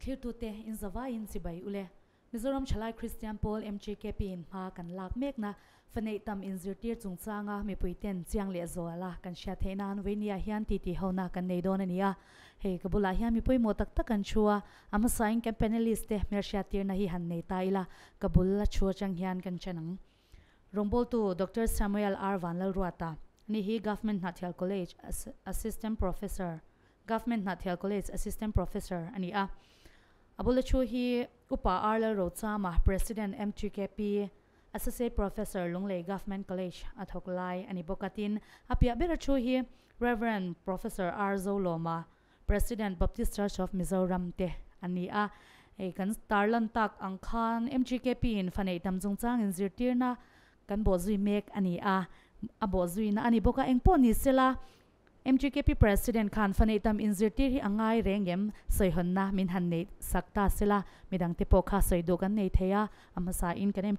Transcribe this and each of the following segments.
clear to te in zawa in sibai ule Mizoram chalai Christian Paul MGKP in ma kan lak mek na fanei tam in zirtir chungchanga mi puiten chiang le zoala kan sha theinan venia hian ti ti hona kan nei don ania he kabula hian mi pui mo tak tak kan chua ama sain kan panelist te mer sha tir na hi han nei taila kabula chua chang hian kan chanang rongbol tu Dr Samuel R Vanlal Ruata ni hi Government Nathial College assistant professor Government Nathial College assistant professor ania abula chu hi upa arla rocha ma president MGKP associate professor lunglei government college athoklai ani bokatin apia bera chu hi reverend professor Arzo Loma president Baptist Church of Mizoram te ani a e kan tarlan tak angkhan MGKP in fanei tamjung chang in zirtirna kan bo zui mek ani a abo zui na ani boka engpo ni sela MGKP president Khan Faneitam inzirtir hi angai rengem soihonna min hanne sakta sila midang te pokha soido kan nei theya amasa in kan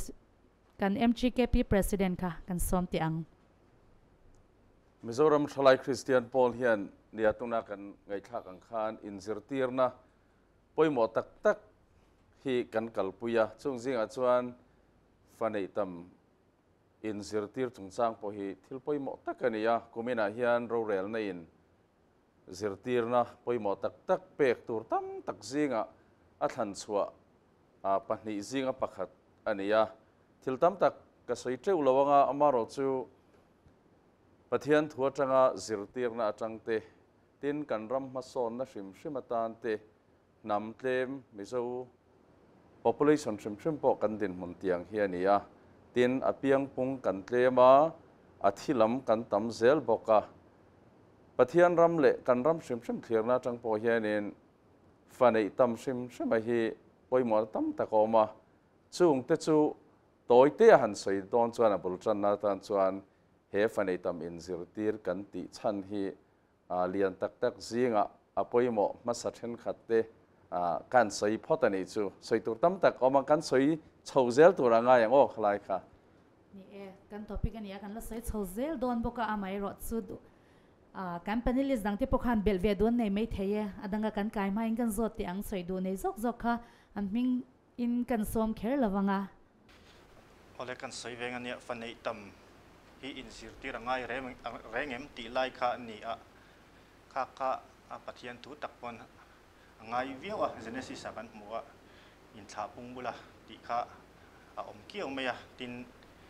MGKP president ka kan somti ang Mizoram Chalai Christian Paul hian niatuna kan ngai thak ang khan inzirtir na poimo tak tak hi kan kalpuya chungzinga chuan Faneitam inzirtir chungchang po hi thilpoi mo takania kumina hian ro rel na in zirtir na poimo tak tak pek tur tam tak zinga a than chua a pahni zinga pakhat ania thil tam tak ka soi treu lawanga amaro chu pathian thua tanga zirtir na atangte tin kan ram ma son na hrim hrimatan te nam tlem mizo population hrim hrim po kan din mun tiang hiania tin apiang pung kan tlema athilam kan tam zel boka pathian ram le kan ram hrim hrim thirna tang po hianin fanei tam hrim hrim hi poimo tam takoma chung te chu toite han soi don chuan a bul tran na tan chuan he fanei tam in zirtir kan ti chan hi lian tak tak zinga a poimo masa then khatte kan soi photani chu soi tur tam tak oma kan soi chhozel turanga yang o khlai kha ni kan topic ania kan la soi chhozel don boka amai ro chu kan panelist dang te pokhan belve don nei mai theye adanga kan kai ma in kan zot ti ang soi do nei zok zok kha an ming in kan som kher lawanga ole kan soi veng ania fanei tam hi in zirtir angai rengem ti lai kha ni a kha pathian tu takpon angai viawa genesis akan muwa in thapung bula ti kha a om kiau meya tin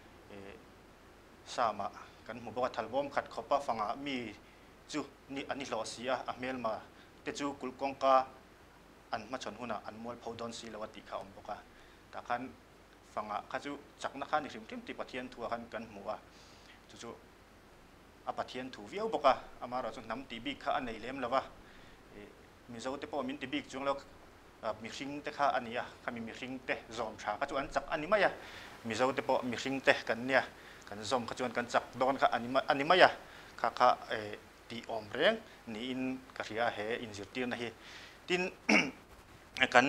sama kan mu boka thalbom khat khopa fanga mi chu ni ani lo sia a mel ma te chu kulkong ka an ma chon huna an mol phodon si lawati kha om boka ta kan fanga kha chu chakna kha ni hrim tim ti pathian thua kan muwa chu a pathian thu viau boka amara chu nam ti bi kha anei lem lawa mi zo te po min ti bi chung lo mi hring te kha ania khami mi hring te zom tha ka chuan chak ani maya mi zo te po mi hring te kan nia kan zom ka chuan kan chak don kha ani maya kha ti om reng ni in ka ria he in zirtir na hi tin kan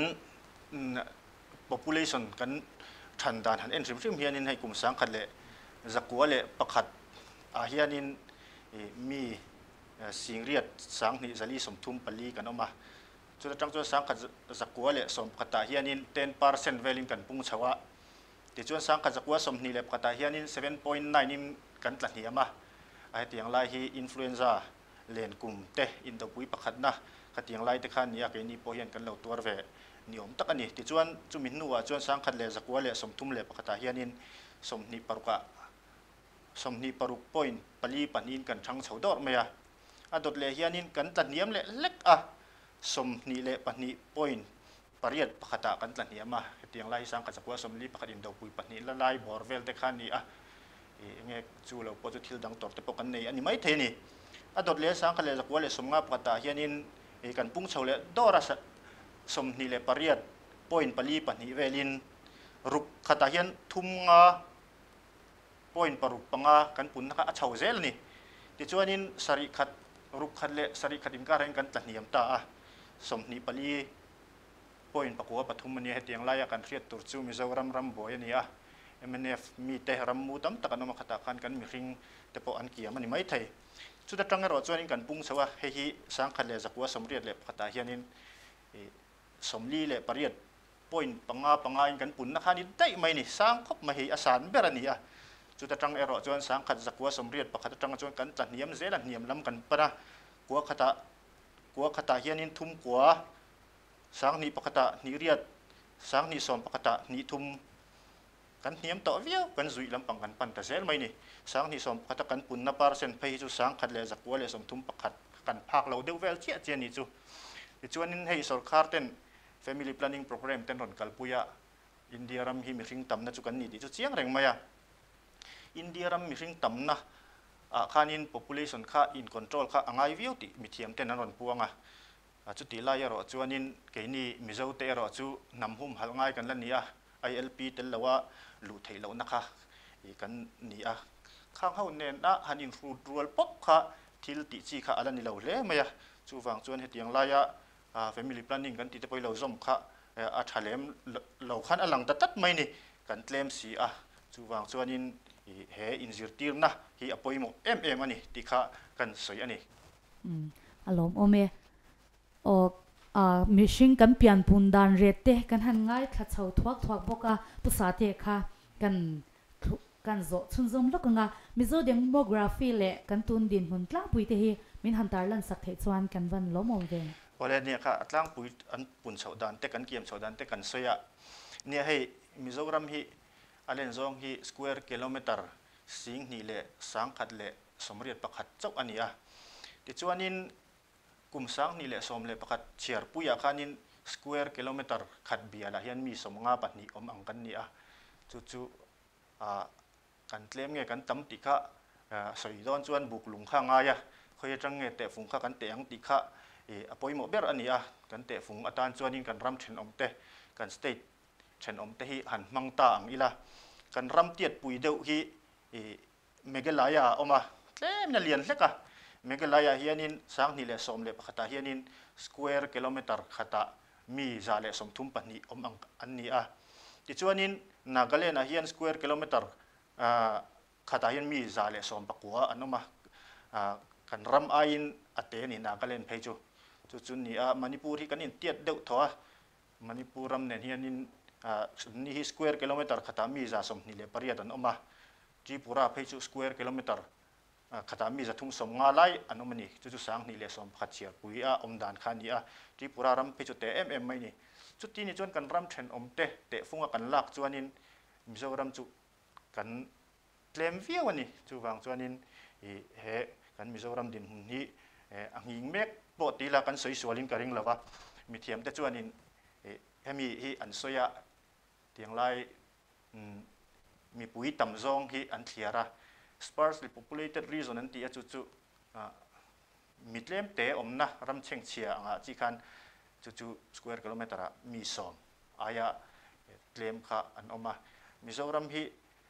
population kan than dan han en rim hianin hai kum sang khat le zakua le pakhat a hianin mi singriat sang ni zali somthum pali kan oma chu tang chu sang khat zakua le som khata hianin 10% velin kan pung chawa ti chuan sang khat zakua som ni le khata hianin 7.9 in kan tla hi ama a tiang lai hi influenza len kum te in do pui pakhat na khatiang lai te khan ya ke ni po hian kan lo tur ve niom tak ani ti chuan chu min nuwa chuan sang khat le zakua le somthum le khata hianin som ni paruka som ni paruk point pali panin kan thang chaudor meya adot le hianin kan tla niam le lek a som ni le pani point pariat pakhata kan tla niama tiang lai sang ka zakua som li pakhatin do pui pani la lai borvel te khan ni a nge chu lo po chu thil dang tor te po kan nei ani mai the ni adot le sang ka le zakua le som nga pakhata hianin kan pung chho le dora som ni le pariat point pali pani velin ruk khata hian thum nga point paruk panga kan pun naka achau zel ni ti chuanin sari khat ruk khat le sari khatim ka reng kan tla niam ta a som ni pali point pakua pathum mani hetiang laya kan riat tur chu Mizoram ram boy ani a MNF mi te ram mu tam takanoma khata khan kan mi ring te po an kiam ani mai thai chu ta tanga ro chuanin kan pung chawa he hi sang khat le zakua somriat le khata hianin สมลีเลปริยดป่วยปังกันปุ่นนะคะนี่ได้ไหมนี่สร้างครบมาให้อาสารเบรนี่อ่ะจุดจังเอรอจวนสร้างขัดจักวัวสมเรียดปะขัดจังจวนกันจัดเนียมเจดันเนียมล้ำกันปะนะกัวขตาเฮียนินทุ่มกัวสร้างนี่ปะขัดนี่เรียดสร้างนี่สมปะขัดนี่ทุ่มกันเนียมต่อเวียวกันจุยล้ำปังกันปันแต่เซลไหมนี่สร้างนี่สมปะขัดกันปุ่นนับปาร์เซนไปจุสร้างขัดเลจักวัวเลสมทุ่มปะขัดกันพักเราเดวเวลเจียเจียนี่จุจวนนี้ให้สรคาร์เต็น family planning program เต็นรอนกัลปุยะอินเดียรัมฮิมิริงตัมนะจุกันนี่ดิจุเชียงแรงมายาอินเดียรัมมิริงตัมนะข้านิน population ข้า in control ข้าอ่างไอวิวติมิเทียมเต็นนั้นรอนพวงจุดที่ไล่รอจวนนี้เกนี่มิเจ้าเตรอจูนำหุ่มหัลง่ายกันแล้วนี่ILP เต็นแล้วว่าลู่ไทยแล้วนะคะอีกันนี่ข้างเขาเน้นฮันอินฟลูดรัวป๊อกข้าทิลติจีข้าอะไรนี่เราเล่มายาจูฟังจวนเหตุยังไล่family planning กันที่จะไปเราส่งข้าทะเลมเราขันอลังตัดไม่นี่กันเตลมสีจูวางจวนนี้เฮอินซิร์ตีร์นะฮีอภัยโมอันนี้ที่ข้ากันสวยอันนี้อารมณ์โอเมมิชิงกันเปลี่ยนปุ่นดานเรตเตกันหันง่ายขัดเฉาทวักบกภาษาเตค่ะกันโจชุนจมลูกงามิโซเดโมกราฟีเละกันตุนดินหุ่นกล้าปุยเตฮีมินหันตาลันสักเทชวนกันวันล้มอมเวงวันนี้ค่ะตั้งปุยอันปุ่นเฉาดานเตกันเกี่ยมเฉาดานเตกันสวยเนี่ยให้มิโซรัมฮีอันเลนซองฮีสแควร์กิโลเมตรสิ่งนี้เละสังขัดเละสมเรียดประคัดเจ้าอันนี้ที่ชวนนี้กลุ่มสังนี่เละสมเละประคัดเชียร์ปุยอานินสแควร์กิโลเมตรขัดเบียร์ละยันมีสมงาปันนี้อังกันนี้จู่กันเตลมเงกันตั้มติค่ะสวยดอนชวนบุกลุงข้างไงเคยจังเงเตะฟุงข้ากันเตะอังติค่ะอภัยโมเบอร์อันนี้กันเตะฟุงอาจารย์ชวนนี้กันรำเชนอมเตะกันสเตทเชนอมเตะหันมังตาอังอีละกันรำเตียดปุยเดวฮีเมกลายาออกมาเต็มนั่นเลียนเล็กเมกลายาเฮียนินสังนี่เละสมเละขัดเฮียนินสแควร์กิโลเมตรขัดมีจาเละสมทุ่มปันนี้อันนี้ที่ชวนนี้นักเล่นเฮียนสแควร์กิโลเมตรขัดเฮียนมีจาเละสมปักหัวอันนั้นมากันรำอินอัตเตนี่นักเล่นเพจูจุดนี้มณิปุรีกันนินเตียดเดวทัวมณิปุรัมเนี่ยเฮียนินนี่สแควร์กิโลเมตรขัดมีจาสมนี่เละปริยัติอันนั้นมาจีปุระเพจูสแควร์กิโลเมตรขัดมีจะทุ่งสมงาไลอันนั้นมันนี่จุดสังนี่เละสมขัดเชียร์ปุยอมดานขันนี่จีปุระรำเพจูเตะไม่นี่จุดที่นี่จวนกันรำเชนอมเตะฟุ้งกันลักจวนนี้มิโซรำจุกันเตลมวิวนี่จูวางจวนนี้เฮกันมิโซรำดินหุ่นนี้อังยิงเมกปกติละกันสวยสวยลินกระริงละวะมีเทียมแต่จวนนี้ให้มีที่อันสวยเตียงไล่มีปุ๋ยต่ำซองที่อันเทียระ sparsely populated region นั้นที่จุมีเตลมเตะอมนะรำเชงเชียจีคันจู่สแควร์กิโลเมตรมีสองเตลมค่ะอันออกมามิโซรัมฮี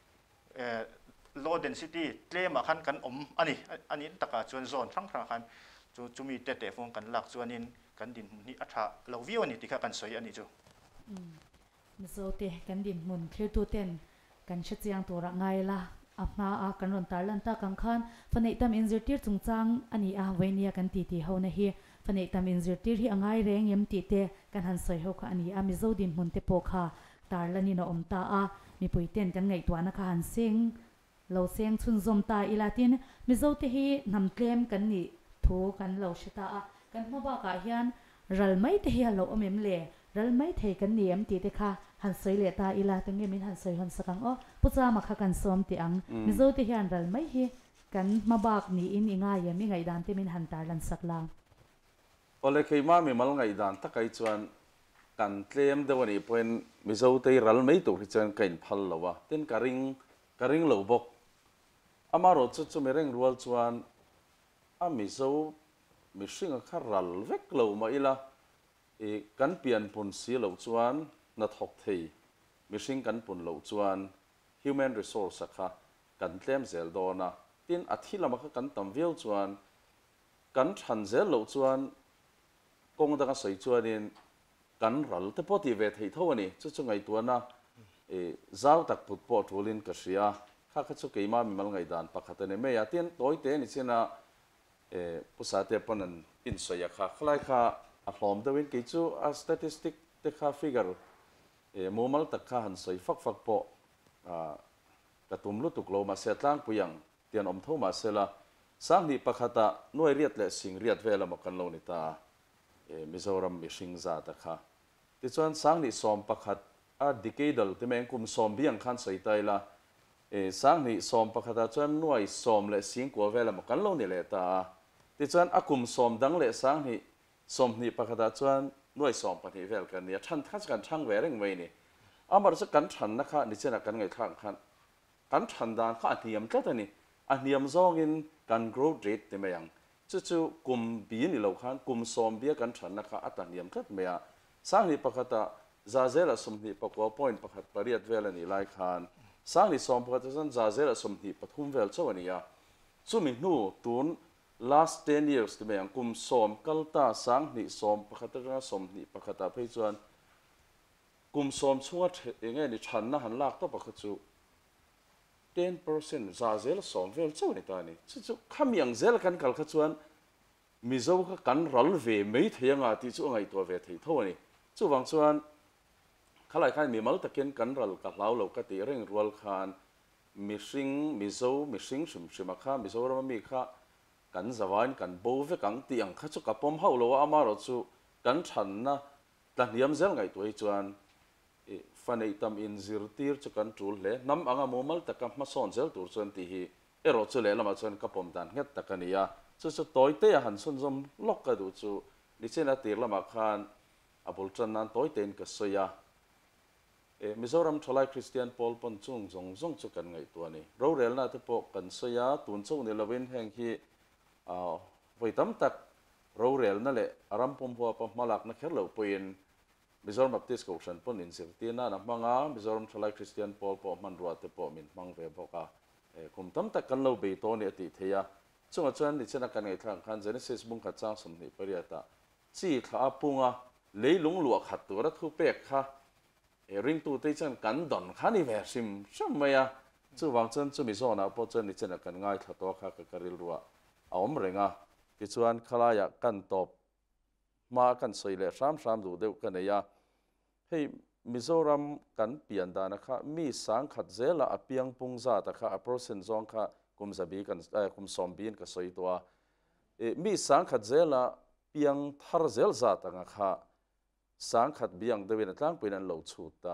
low density เตลมขันกันอันนี้ตะการชวนโซนทั้งคันจู่มีเตะฟงกันหลักชวนนี้กันดินนี่อัฐะเราวิวนี่ที่ข้ากันสวยอันนี้จู่มิโซเตะกันดินมุนเคลื่อนตัวเต้นกันชัดเจนตัวระไงล่ะอากันรอนตาลันตากังขันฟันในตามอินเซอร์ตีจงจังอันนี้เวเนียกันตีเฮานะฮีฟันในตามอินเซอร์ตีที่ง่ายแรงยมตีเตกันหันสวยเฮาค่ะอันนี้มิโซดินมุนเตโปค่ะตาลันนี่เนาะตามีปุยเต้นกันไงตัวนะคะหันเสียงเราเสียงชุนซมตาอีลาตินมิโซเตฮีนำเกลมกันนี่ทูกันเราชะตากันมาบอกอาเฮียนรัลไม่เทียเราอเมมเล่รัลไม่เทกันเนียมตีเตค่ะหันสวยเลตาอีลาตั้งเงี้ยมินหันสวยหันสังปุจจามากันซ้อมตีอังมิโซเตฮีอันรัลไม่เฮกันมาบอกนี่อินง่ายยังมีไงดานเตมินหันตาลันสักลางโอเลเคมามีมัลไงดานตักไอจวนกันเตรียมเดี๋ยวนี้เป็นมิโซเตรัลไม่ถูกที่จะกันพัลละวะเต้นการิงเหลวบกอามารถจุดมีเรื่องรัวจวนมิโซมิชิงข้ารัลเวกเหลวมาอีละกันเปลี่ยนผลเสียเหลวจวนนัดหกทีมิชิงกันผลเหลวจวน human resource ค่ะกันเตรียมเซลโดนะเต้นอาทิตย์ละมากันตั้มวิวจวนกันชันเซลเหลวจวนกงดังใส่จวนนี้กันรัลแต่พอที่เวทีเท่านี้จุดไงตัวน่ะเจ้าตักปุตปอทูลินกษีอาข้าขจุกอีมามีมัลไงดานปักขัดเนี่ยไม่อยากเตียนตัวเตียนนี่เช่นภาษาเทปนันอินสอยค่ะคล้ายค่ะอารมณ์เดวินกิจูสถิติ te kha figure momal tak kha han soi fak fak po ka tum lu tuk lo ma se tlang puyang tian om tho ma se la sang ni pakhata noi riat le sing riat vela ma kan lo ni ta Mizoram mi hring za ta kha ti chuan sang ni som pakhat a decadal te meng kum som biang khan soi tai la sang ni som pakhata chuan noi som le sing ko vela ma kan lo ni le ta ti chuan akum som dang le sang ni som ni pakhata chuan noi som pani vel kan ni than thas kan thang ve reng mai ni amar sa kan than na kha ni chena kan ngai thang khan kan than dan kha niam tla ta ni a niam zong in kan growth rate te mayang chu kum bi ni lo khan kum som bia kan than na kha ata niam tlat me a sang ni pakhata za zela som ni pakwa point pakhat pariat vel ani lai khan sang ni som pakhata san za zela som ni pathum vel chawani ya chu mi nu tun last 10 years te mayang kum som kalta sang ni som pakhata ka som ni pakhata phei chuan kum som chunga nge ni than na han lak to pakha chu 10% za zel som vel chawani ta ni chu khamiang zel kan kal kha chuan mizo kha kan ral ve mei theyanga ti chu ngai to ve thei thawani chu wang chuan khalai khan mi mal taken kan ral ka hlau lo ka ti reng rual khan mi hring mizo mi hring shim kha mizo ram mi kha kan zawan kan bo ve kang tiang kha chu ka pom hau lo ama ro chu kan than na ta niam zel ngai to hi chuan fanei tam in zirtir chu kan tul le nam anga momal takam ma son zel tur chuan ti hi ero chu le lama chuan ka pom dan nget takania chu toy te han sun zom lok ka du chu ni chena tir lama khan abul chan nan toy ten ka soya Mizoram thalai Christian Paul pon chung zong chu kan ngai tu ani ro rel na te po kan soya tun chu ni lovin heng hi voi tam tak ro rel na le aram pom huwa pa malak na kher lo poin Mizoram Baptist Convention pon in sirtina na manga Mizoram thalai Christian Paul po man ruat te po min mang ve boka kum tam tak kan lo be to ni ati theya chunga chuan ni chena kan ngai thang khan Genesis bung kha chang som ni pariata chi tha apunga leilung luak khat tu ra thu pek kha ring tu te chan kan don khani ve sim maya chu wang chen chu mi zo na po chen ni chena kan ngai tha to kha ka karil ruwa aom renga ti chuan khalaya kan top ma kan soile ram du deuh kan ya hei Mizoram kan pian da na kha mi sang khat zela apiang pungza ta kha a percent zong kha kum zabi kan kum sombin ka soi to mi sang khat zela piang thar zel za ta nga kha sang khat biang dewin tlang pin an lo chu ta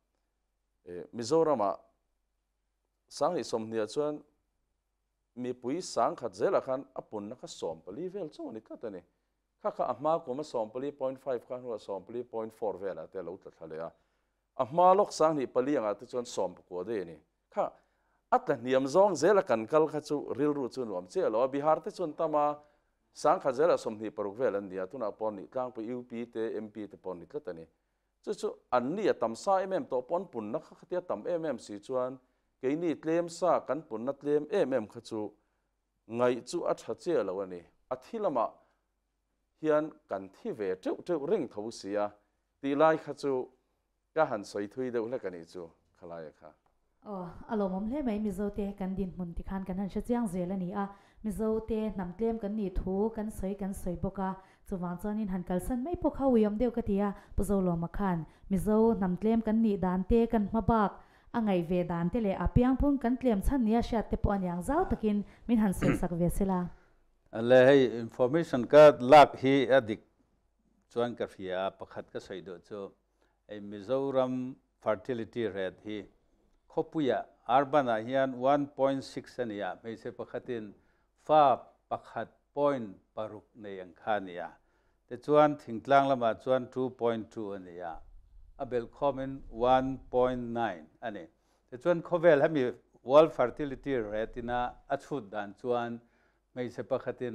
Mizoram sang ni som nia chuan mi pui sang khat zela khan apun na kha som pali vel chu ni ka ta ni kha amma ko ma som pali 0.5 kha no som pali 0.4 vela te lo ta thale a amma lok sang ni pali anga te chuan som ko de ni kha atla niam zong zela kan kal kha chu ril ru chu nom che lo Bihar te chun tama sang kha zela som ni paruk velan dia tuna pon ni tlang pu UP te MP te pon ni tla tani chu an ni tam sa to pon pun na kha tia tam si chuan ke ni tlem sa kan pun na tlem kha chu ngai chu a tha che lo ani athilama hian kan thi ve teu ring tho sia ti lai kha chu ka han soi thui deuh la kan ni chu khalai kha alomom hle mai mizo te kan din mun ti khan kan han sha chiang zel ani a mizo te nam tlem kan ni thu kan soi boka chuwang chanin han kalsan mai pokha wiam deuh ka tia puzo lo ma khan mizo nam tlem kan ni dan te kan mabak angai ve dan te le apiang phung kan tlem chan nia sha te po anyang zau takin min han soi sak ve sela le hei information ka lak hi adik chuan ka fia pakhat ka soi do chu ei Mizoram fertility rate hi khopuya arbana hian 1.6 ania meise pakhatin fa pakhat point paruk nei ang khania te chuan thingtlang lama chuan 2.2 ania abel common 1.9 ani te chuan khovel hami world fertility rate ina achut dan chuan meise pakhatin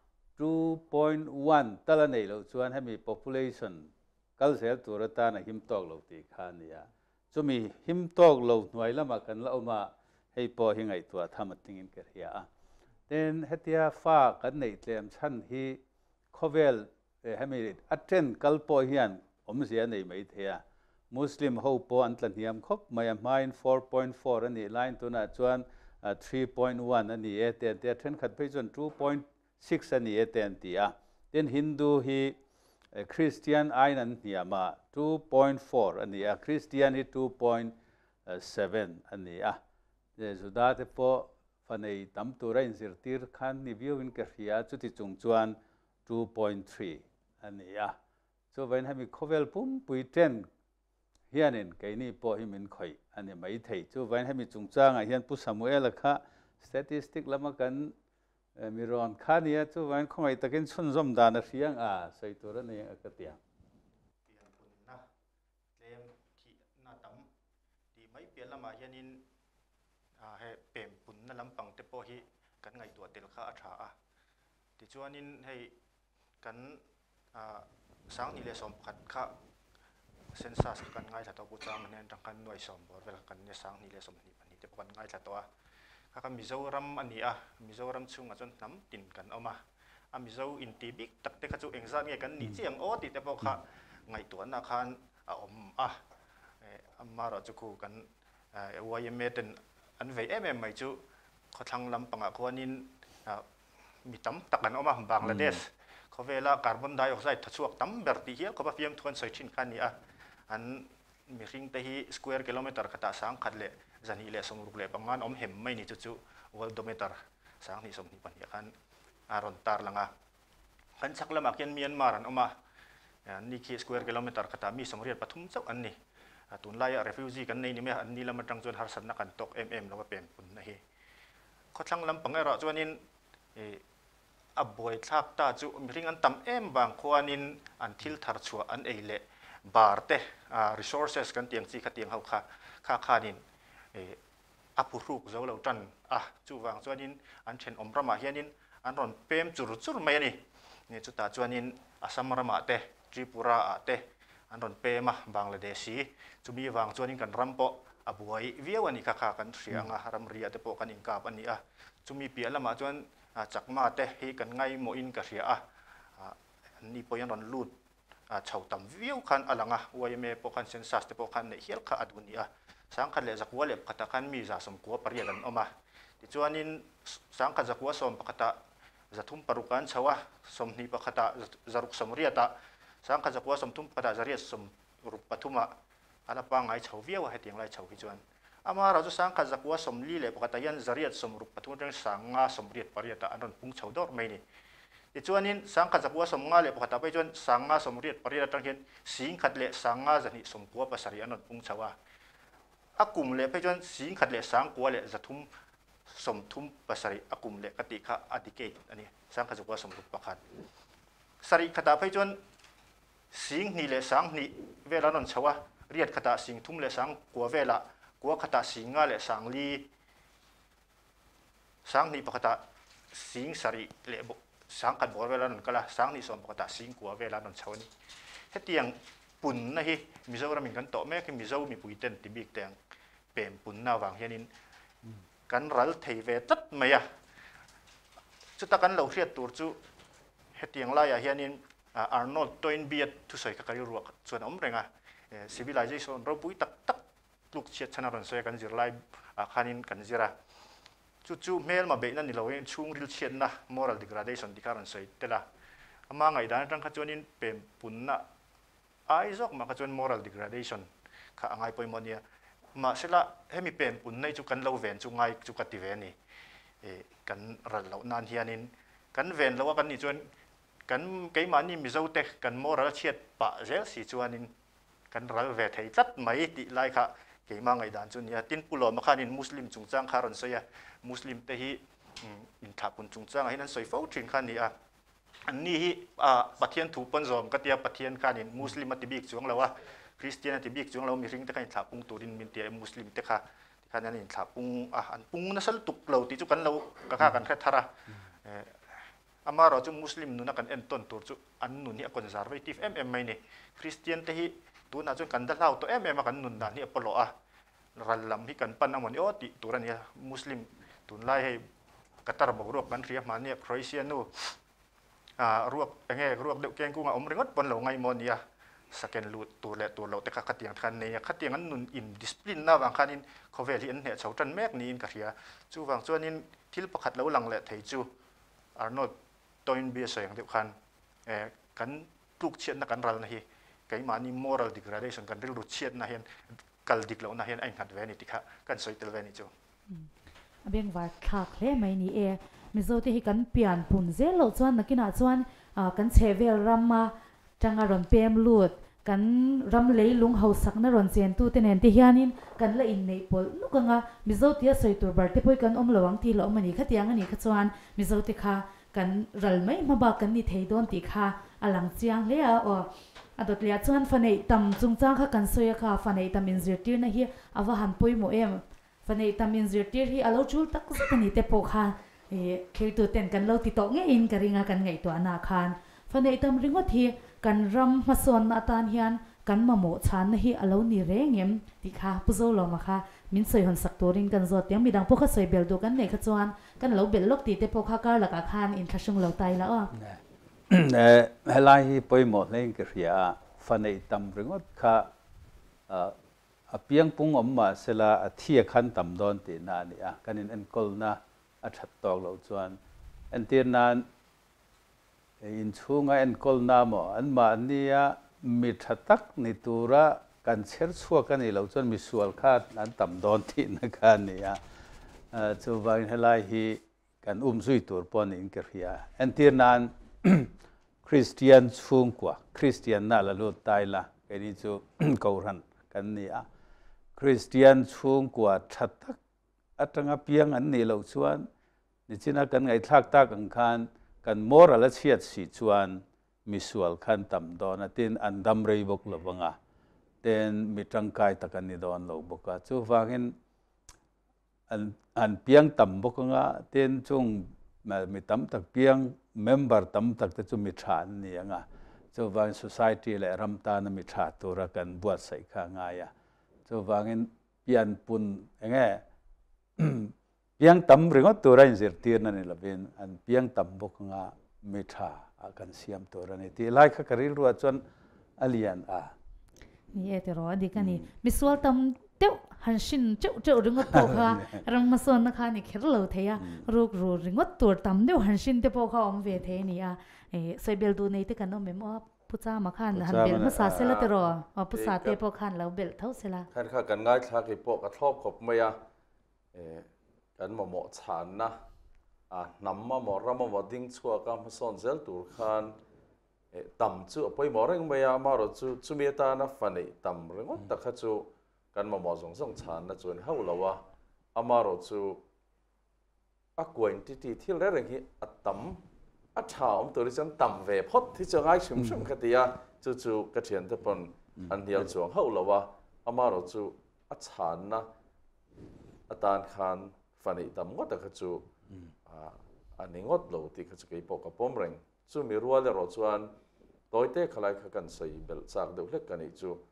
2.1 tala nei lo chuan hemi population kalsel turata na himtok lo ti khania chumi himtok lo hnuai lama kan la oma hei po hingai tua thamatingin keria then hetia fa kan nei tlem chan hi khovel hemi aten kalpo hian omzia nei mai thea Muslim ho po antlan hiam khop mayam main 4.4 ani line tuna chuan 3.1 ani ten khat phei chuan 2.6 ani ten tia then Hindu hi คริสเตียนไอ้นั่นเนี่ยมา 2.4 อันนี้คริสเตียนที่ 2.7 อันนี้สุดาเทปฟันไอ้ตั้มตัวอินสิร์ตีร์ขันนิวิวอินกระเฮียจุดที่จงจวน 2.3 อันนี้so when hemi khovel pum puiten hianin kaini po himin khoi ani mai thei chu when hemi chungchang a hian pu samuel kha statistic lama kan miron khania chu when khomai takin chunzom dan a riang sei tura ne akatia pian pun na tlem thi na tam ti mai pian lama hianin he pem pun na lampang te po hi kan ngai tua tel kha a tha ti chuanin hei kan sáng ni le som khat kha census kan ngai tha to pu chang nen tang kan noi som bor vel kan ne sang ni le som ni pani te kan ngai tha to kha mizoram ani mizoram chung a chon nam tin kan oma mizo in ti big tak te kha chu engzat nge kan ni chiang o ti te po kha ngai to na khan om amma ro chu ku kan YMA ten an vei mai chu khothang lam panga khanin mi tam tak kan oma Bangladeshเขาเวลาคาร์บอนไดออกไซด์ทัชวกตั้มเบอร์ตีเฮียเขาพยายามทวนใส่ชิ้นขันนี้อันมีริงเตหีสแควร์กิโลเมตรกระตาสังขัดเละจันฮีเละสมรูปเละประมาณอมเห็มไม่นี่จู่ๆวอลโดเมตรสังนี่สมนี่ปัญญาขันอารอนตาร์ลังขันชักละมักยันเมียนมารันออกมานี่คือสแควร์กิโลเมตรกระตามีสมเรียนปฐุมเจ้าอันนี้ตุนไล่เรฟิวจีกันนี่ไม่อันนี้ละมันจังจวนฮาร์สันนักกันตกแล้วก็เป็นปุ่นนะเฮเขาช่างลำปังไอเราจวนนี้บวยทักตาจูมีริงอันตำบางขวานินอันทิลทาร์ชัวอันเอเลบาร์เตresources กันเตียงซีขัดเตียงเขาค่านินปุรุกเจ้าเราจันจูวางจวนนินอันเช่นอมประมาเฮียนินอันรอนเปมจุดไม่นี่จุดตาจวนนินอาสัมระมาเตทริปุระเตอันรอนเปมาบังลาเดชีจูมีวางจวนนินกันรัมโปบวยเวียวันนี้ค่ากันเสียงรำเรียเตโปกันอิงกาบอันนี้จูมีเปียละมาจวนจากมาเตะให้กันไงโมอินกระเสียนี่พอยังรอนลูดชาวต่ำวิวคันอะไรวัยเมย์พอคันเซนซัสแต่พอคันในเฮียร์ข้าดุนี่สังกัดเลยจากวัวเล็บขัดกันมีจะสมกัวปริยันออกมาที่จวนนี้สังกัดจากวัวสมขัดจะทุ่มปรุกันชาวสมนี่ขัดจะรุกสมเรียตสังกัดจากวัวสมทุ่มขัดจะเรียสมรุกปฐุมอะไรปังไงชาววิวให้เตียงไรชาวที่จวนเราจะสังกัดจากวัวสมลีเลยปกติยันจะเรียสมรุกปฐุมเรื่องสังงาสมเรียปริยัตอันนั้นปุ่งชาวดอร์ไม่นี่ที่จวนนี้สังกัดจากวัวสมงาเลยปกติไปจวนสังงาสมเรียปริยัตตั้งเห็นสิงขัดเลยสังงาจะนี่สมกัวภาษาอันนั้นปุ่งชาวกลุ่มเลยไปจนสิงขัดเลยสังกัวเลยจะทุ่มสมทุ่มภาษากลุ่มเลยกติกาอดีเกตอันนี้สังกัดจากวัวสมรุกประคัดสริขัดไปจนสิงนี่เลยสังนี่เวลานั้นชาวเรียดขัดสิงทุ่มเลยสังกัวเวลากัวขัดสิงาเลยสังลีสังนี่ประคัดสิงสริเลยสังขัดบัวเวลานั้นก็ละสังนี่สมประคัดสิงกัวเวลานั้นชาวนี้เฮตียงปุ่นนะฮิมิโซรามิกันโตแม่คือมิโซมีปุยเต็นติบิกแตงเป็นปุ่นหน้าวางเฮียนินกันรัลเทเวตัดไหมจุดตะกันเราเรียดตัวจูเฮตียงไล่เฮียนินอาร์โนลด์ตัวอินเบียดทุสัยกับการรัวส่วนอมเรงcivilization เราปุยตักลูกเชียชนะรันสวยกันจิรไลขานินกันจิระจู่ๆเมลมาเบนันนี่เราเองช่วงริลเชียนนะ moral degradation ที่การันสวยเตล่ามาไงด้านตั้งขจวนินเป็นปุ่นนะไอ้ซอกมาขจวน moral degradation ข้าง่ายไปหมดเนี่ยมาเสร็จละให้มีเป็นปุ่นในจุกันเราเวนจุง่ายจุกัดติเวนี่กันรันเรานานเฮียนินกันเวนเราว่ากันนี่จวนกันไกมันนี่มีเจ้าเตะกัน moral เชียดปะเจลสิจวนินกันรัลเวทให้จัดไม่ติไล่ค่ะไกมาไงด้านจวนเนี่ยตินปุโรมาขานินมุสลิมจุงจ้างคารันสวยมุสลิมเตหีอินทับปุ่นจุงจ้างให้นั้นสวยฟ้าจริงขานี่อันนี้ปะเทียนถูกปนจอมก็เตียปะเทียนการนินมุสลิมมาติบิกจวงเราว่าคริสเตียนติบิกจวงเรามีริงแต่การถาปุงตัวดินมินเตียมุสลิมแต่ค่ะที่การนั้นถาปุงอันปุงนั่นสลุตุกเราติจุกันเราก็ฆ่ากันแค่ทาระมาเราจุมุสลิมนู่นกันเอ็นต้นตัวจุอันนู่นนี่คอนเซอร์เวทีฟไม่เนี่ยคริสเตียนที่ตัวน่าจะกันดัลเล่าตัวมากันนู่นนั่นนี่ปลอรัลลัมที่กันปั้นเอาวันนี้ติตัวนั้นเนี่ยมุสลิมตัวไล่ให้กัตตาร์บอกรวบกันเรียกมาเนี่ยโครเอเชียนู่รวบเป็นไงรวบเด็กแกงกูมาอมเริงดปนเหล่าไงมอนี่สแกนลูตัวเละตัวเราแต่ขัดเตียงคันนี้ขัดเตียงนั้นนุนอินดิสปลินน่าบางคันนินเขาเวลีอันเนี่ยชาวจันแมกนี่อินกะเรียจูบางส่วนนินที่ประคัดเหล่าหลังเละเทจูอาร์โนลด์ตัวอินเบียสอย่างเดียวกันกันปลุกเชียนนักการรัลนะฮีไก่มานี่ moral degradation กันเรื่องรุดเชียนนะเห็นกัลดิกแล้วนะเห็นไอ้ขัดเวนิติค่ะกันสวยเตลเวนิจูเบียงว่าคักเล่ไม่นี่มิโซที่กันเปลี่ยนปุ่นเซลจวนนักกินจวนกันเชเวลรัมมาจังอารอนเปมลูดกันรำเลยลุงเฮาสักนรอนเซียนตู้เตนที่ยานินกันละอินในปอลนุกังมิโซที่สวยตัวบาร์ที่พอยกันระวังที่ละมันนี่ขัดยังอันนี้ขัดจวนมิโซที่ค่ะกันรัลไม่มาบากันนี่เทยโดนตีค่ะอลังเจียงเลยอดเลียจวนฟันในตำจุงจ้างค่ะกันสวยค่ะฟันในตำมินเซียตีนะฮีอว่าหันปุยโมฟันในตำมินเซียตีฮีอโลจูตักสักนี่เตปโค่ะเคยตัวเต้นกันเราติดต่อเงี้ยอินกันริงกันไงตัวนาคารฟันในตำริงว่าที่กันรำมาส่วนนาตานเฮียนกันมาโมชันนะฮีอโลนี่เร่งเงี้ยที่ค่ะผู้โจลงมาค่ะมินสวยหันสักตัวริงกันจอดยังมีดังพวกเขาสวยเบลดูกันในขจวนกันเราเบลลกตีเตปโค่ะก็หลักอาคารอินทชงเราไตแล้วเฮลัยปอยหมดเลยก็เรียฟันในตำริงว่าค่ะเพียงปุ่งอมมาเสลาเที่ยขันตำดอนตีนานี่กันอินกอลนะอัดตอกเราจวนอันที่นั้นอินช่วงอันกอลนาโมอันมาอันนี้มีทัตักนิตุระกันเชิดชัวกันนี่เราจวนมีส่วนคาดนั้นต่ำดอนที่นักการนี่จูบายเฮลัยฮีกันซุยตัวปนอินเกรียอันที่นั้นคริสเตียนช่วงกว่าคริสเตียนน่าละลุตายละกันนี่จูกอรันกันนี่คริสเตียนช่วงกว่าทัตักอัตงาเพียงอันนี้เราชวนนี่จินักกันไงทักตากันคันกันมอร์ละเชียดสิชวนมิสวลขันต่ำดอนตินอันดัมเรย์บกลบังเต็นมิตรังกายตะกันนิดอนเราบกจูฟังเห็นอันเพียงต่ำบกงเต็นจงมีต่ำตักเพียงเมมเบอร์ต่ำตักแต่จุมิชานนี่จูฟัง society และรำตานมิชาตัวรักันบวชใส่ข้างายจูฟังเห็นเปลี่ยนปุ่นเงี้ยเพียงต่ำหรือว่าตัวไรเสียทีนั่นนี่ละเป็นอันเพียงต่ำบกงมิชากันเสียมตัวนี้ที่ไล่ข้ากริลรัวจนอเลียนนี่แต่รอดีกันนี่มิสวลตำเต้าหันชินเจ้าเรื่องว่าตัวค่ะรังมาส่วนนะคะนี่แค่เราเทียรูกรูเรื่องว่าตัวตำเต้าหันชินเต้าพอเขาอมเวทีนี่ใส่เบลดูในที่กันน้องเมมว่าผู้จ้ามาขันหันเบลมาสาเซลตรอผู้สาเตพอขันแล้วเบลเท่าเสละขันข้ากันง่ายชากิปกระทบขบไม่กันมาหมอฉันนะนำมาหมอรำมาดิ้งชัวกันมาส่วนเซลตูขันต่ำจู่ไปหมอเร่งไม่มาเราจู่มีตานะฟันนี่ต่ำเรื่องว่าตะขัดจู่กันมาหมอส่งฉันนะจู่เขาเราว่ามาเราจู่กวนที่เรื่องที่ต่ำชาวตัวที่ฉันต่ำเวพอดที่จะง่ายชุ่มคดีจู่กระเทียนที่ปนอันเดียวจู่เขาเราว่ามาเราจู่ฉันนะตานขันฟันนี่ต่ำก็ตะขัดจู่อันนี้งดเราที่เขาจะไปปกป้องเร่งจู่มีรัวเลยเราจวนตัวเตะขลายกันใส่เบลจากเด็กเล็กกันนี่จู่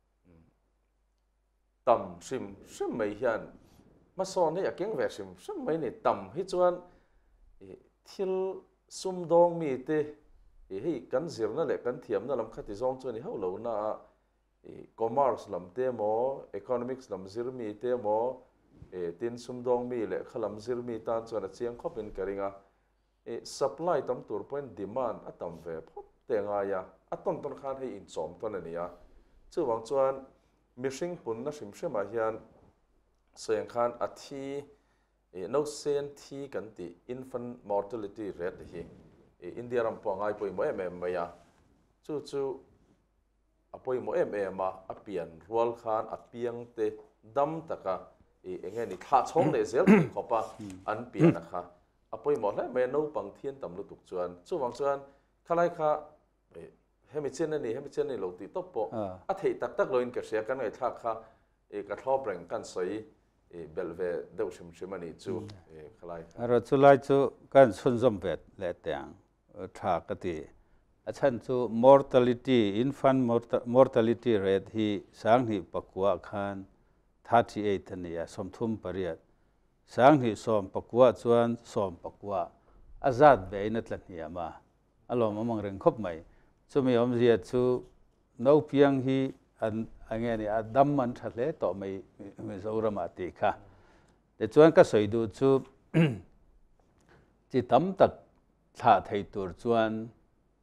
ต่ำชิมไม่เห็นมาสอนให้อยากเก่งแบบชิมไม่เนี่ยต่ำให้จวนที่ซุ่มดองมีเตะให้กันเสียนั่นแหละกันเทียมนั่นลำคัดที่ซองจวนนี่เขาเหล่าน่ะcommerce ลำเตะหมอ economics ลำซิรมีเตะหมอตินซุ่มดองมีแหละขลังซิรมีตานจวนเชียงเขาเป็นกระดิ่งsupply ตั้มตัวเป็น demand ตั้มเว็บแต่งายต้นข้างให้อินสมต้นนี้ชื่อว่าจวนมิชิงปุ่นนะชิมเชื่อมาเฮียนเสียงข้างที่นกเซนที่กันที่ infant mortality rate ที่อินเดียรำปองไอ้ปุ่ยโมเอ็มมาจู่ปุ่ยโมเอ็มมาเปลี่ยนรัวข้างเปลี่ยนเตะดำตะกะเงี้ยนี่ท่าช่องเนี่ยเสียขอบอันเปลี่ยนนะคะปุ่ยหมดเลยเมนูปังเทียนตำลุตุกจวนจู่วังจวนข้าไรข้าให้ไม่เช่นนี่เราติดต๊อปปะที่ตักลอยน์เกษียกันไงท่าข้ากระทบแรงกันใส่เบลเวเดวชิมนี่จู่ข้าไรเราจู่ไล่จู่กันสุนทรเวทเละแต่งท่ากติอาจารย์จู่ mortality infant mortality rate ที่สังหิปกัวขัน38นี่สมทุมปริยัติสังหิสมปกัวจวนสมปกัวอาซาดเบย์นัดลันนี่มาอารมณ์มังเริงคบไหมจู่มีอมเสียจู่น้าเพียงฮีอันเงี้ยนี่ดำมันทะเลต่อไม่จะอุรมาติค่ะแต่จวนก็สวยดูจู่จิตตั้มตักชาไทยตัวจวน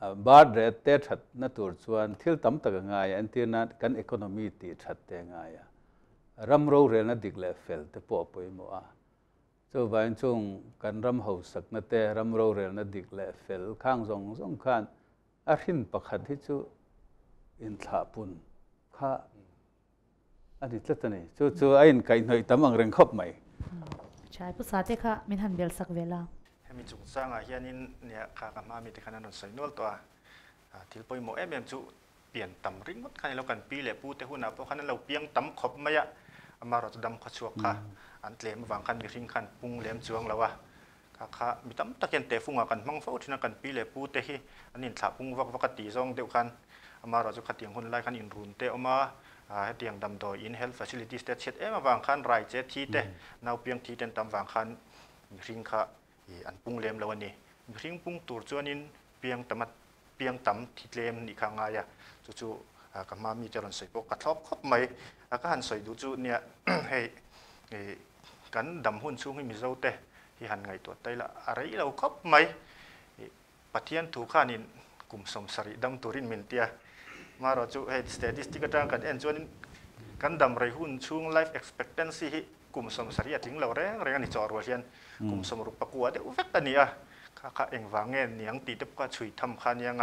บาร์เรตเตชัดนั่นตัวส่วนที่ตั้มตะง่ายอันที่นั้นกันอีโคโนมีตีชัดแต่ง่ายรำรู้เรื่องนั้นดิกเลเฟลแต่ปอปอยมัวเจ้าวันจงกันรำหูสักนั่นแต่รำรู้เรื่องนั้นดิกเลเฟลข้างสองข้างอาหินประคันที่จู่อินทาปุนข้าอันนี้จะนี่จู่ไอ้อินไก่หน่อยตั้มอังเริงครบไหมใช่ภาษาเจ้าค่ะมิทันเบลสักเวลามีจุดสร้างเฮียนินเนี่ยข้ากับมามีแต่ขนาดนั้นใส่นวลตัวที่ปอยหมอจุเปลี่ยนตำริ้งมดขนาดเรากันปีเละปูแต่หุ่นเพราะขนาดเราเปียงตำขบไม่ยะมาเราจะดำขชัวค่ะอันเตลมวางคันมีริ้งคันปุงเลี้ยมจวงแล้ววะข้ามีตำตะเกียนเตะฟุ้งกันมังฟ้าที่นั่นกันปีเละปูแต่ฮีอันนี้ถ้าปุงวักตีซองเดียวกันมาเราจะขัดเตียงคนไล่คันอินรุนเตะมาเตียงดำโดยอินเฮลฟัซิลิตี้สเตชัดมาวางคันไรเจทีเตะนาวเปียงทีเต็นตำวางคันมีริ้งค่ะอันปุงเลี้ยมแล้ววันนี้มีริ้งปุงตัวจวนินเปียงตำเปียงตำที่เลี้ยมนี่ข้างไงจู่กับมามีเจริญใส่พวกกระทบครบไหมก็หันใส่ดูจู่เนี่ยให้กันดำหุ่นช่วงให้มีเจ้าเตะที่หันไงตัวเตะละอะไรเราครบไหมปะเทียนถูกข้านินกลุ่มสมสริดำตุรินมินเตียมาเราจู่ให้สถิติกระจางกันจวนกันดำไรหุ่นช่วง life expectancy กลุ่มสมสริถึงเราแรงนี่จอรัวเชียนกลุ่มสมรุปประกวดเดี๋ยวเวกตันนี่ข้าเองวางเงินเนี่ยงตีเด็บก็ช่วยทำคันยัง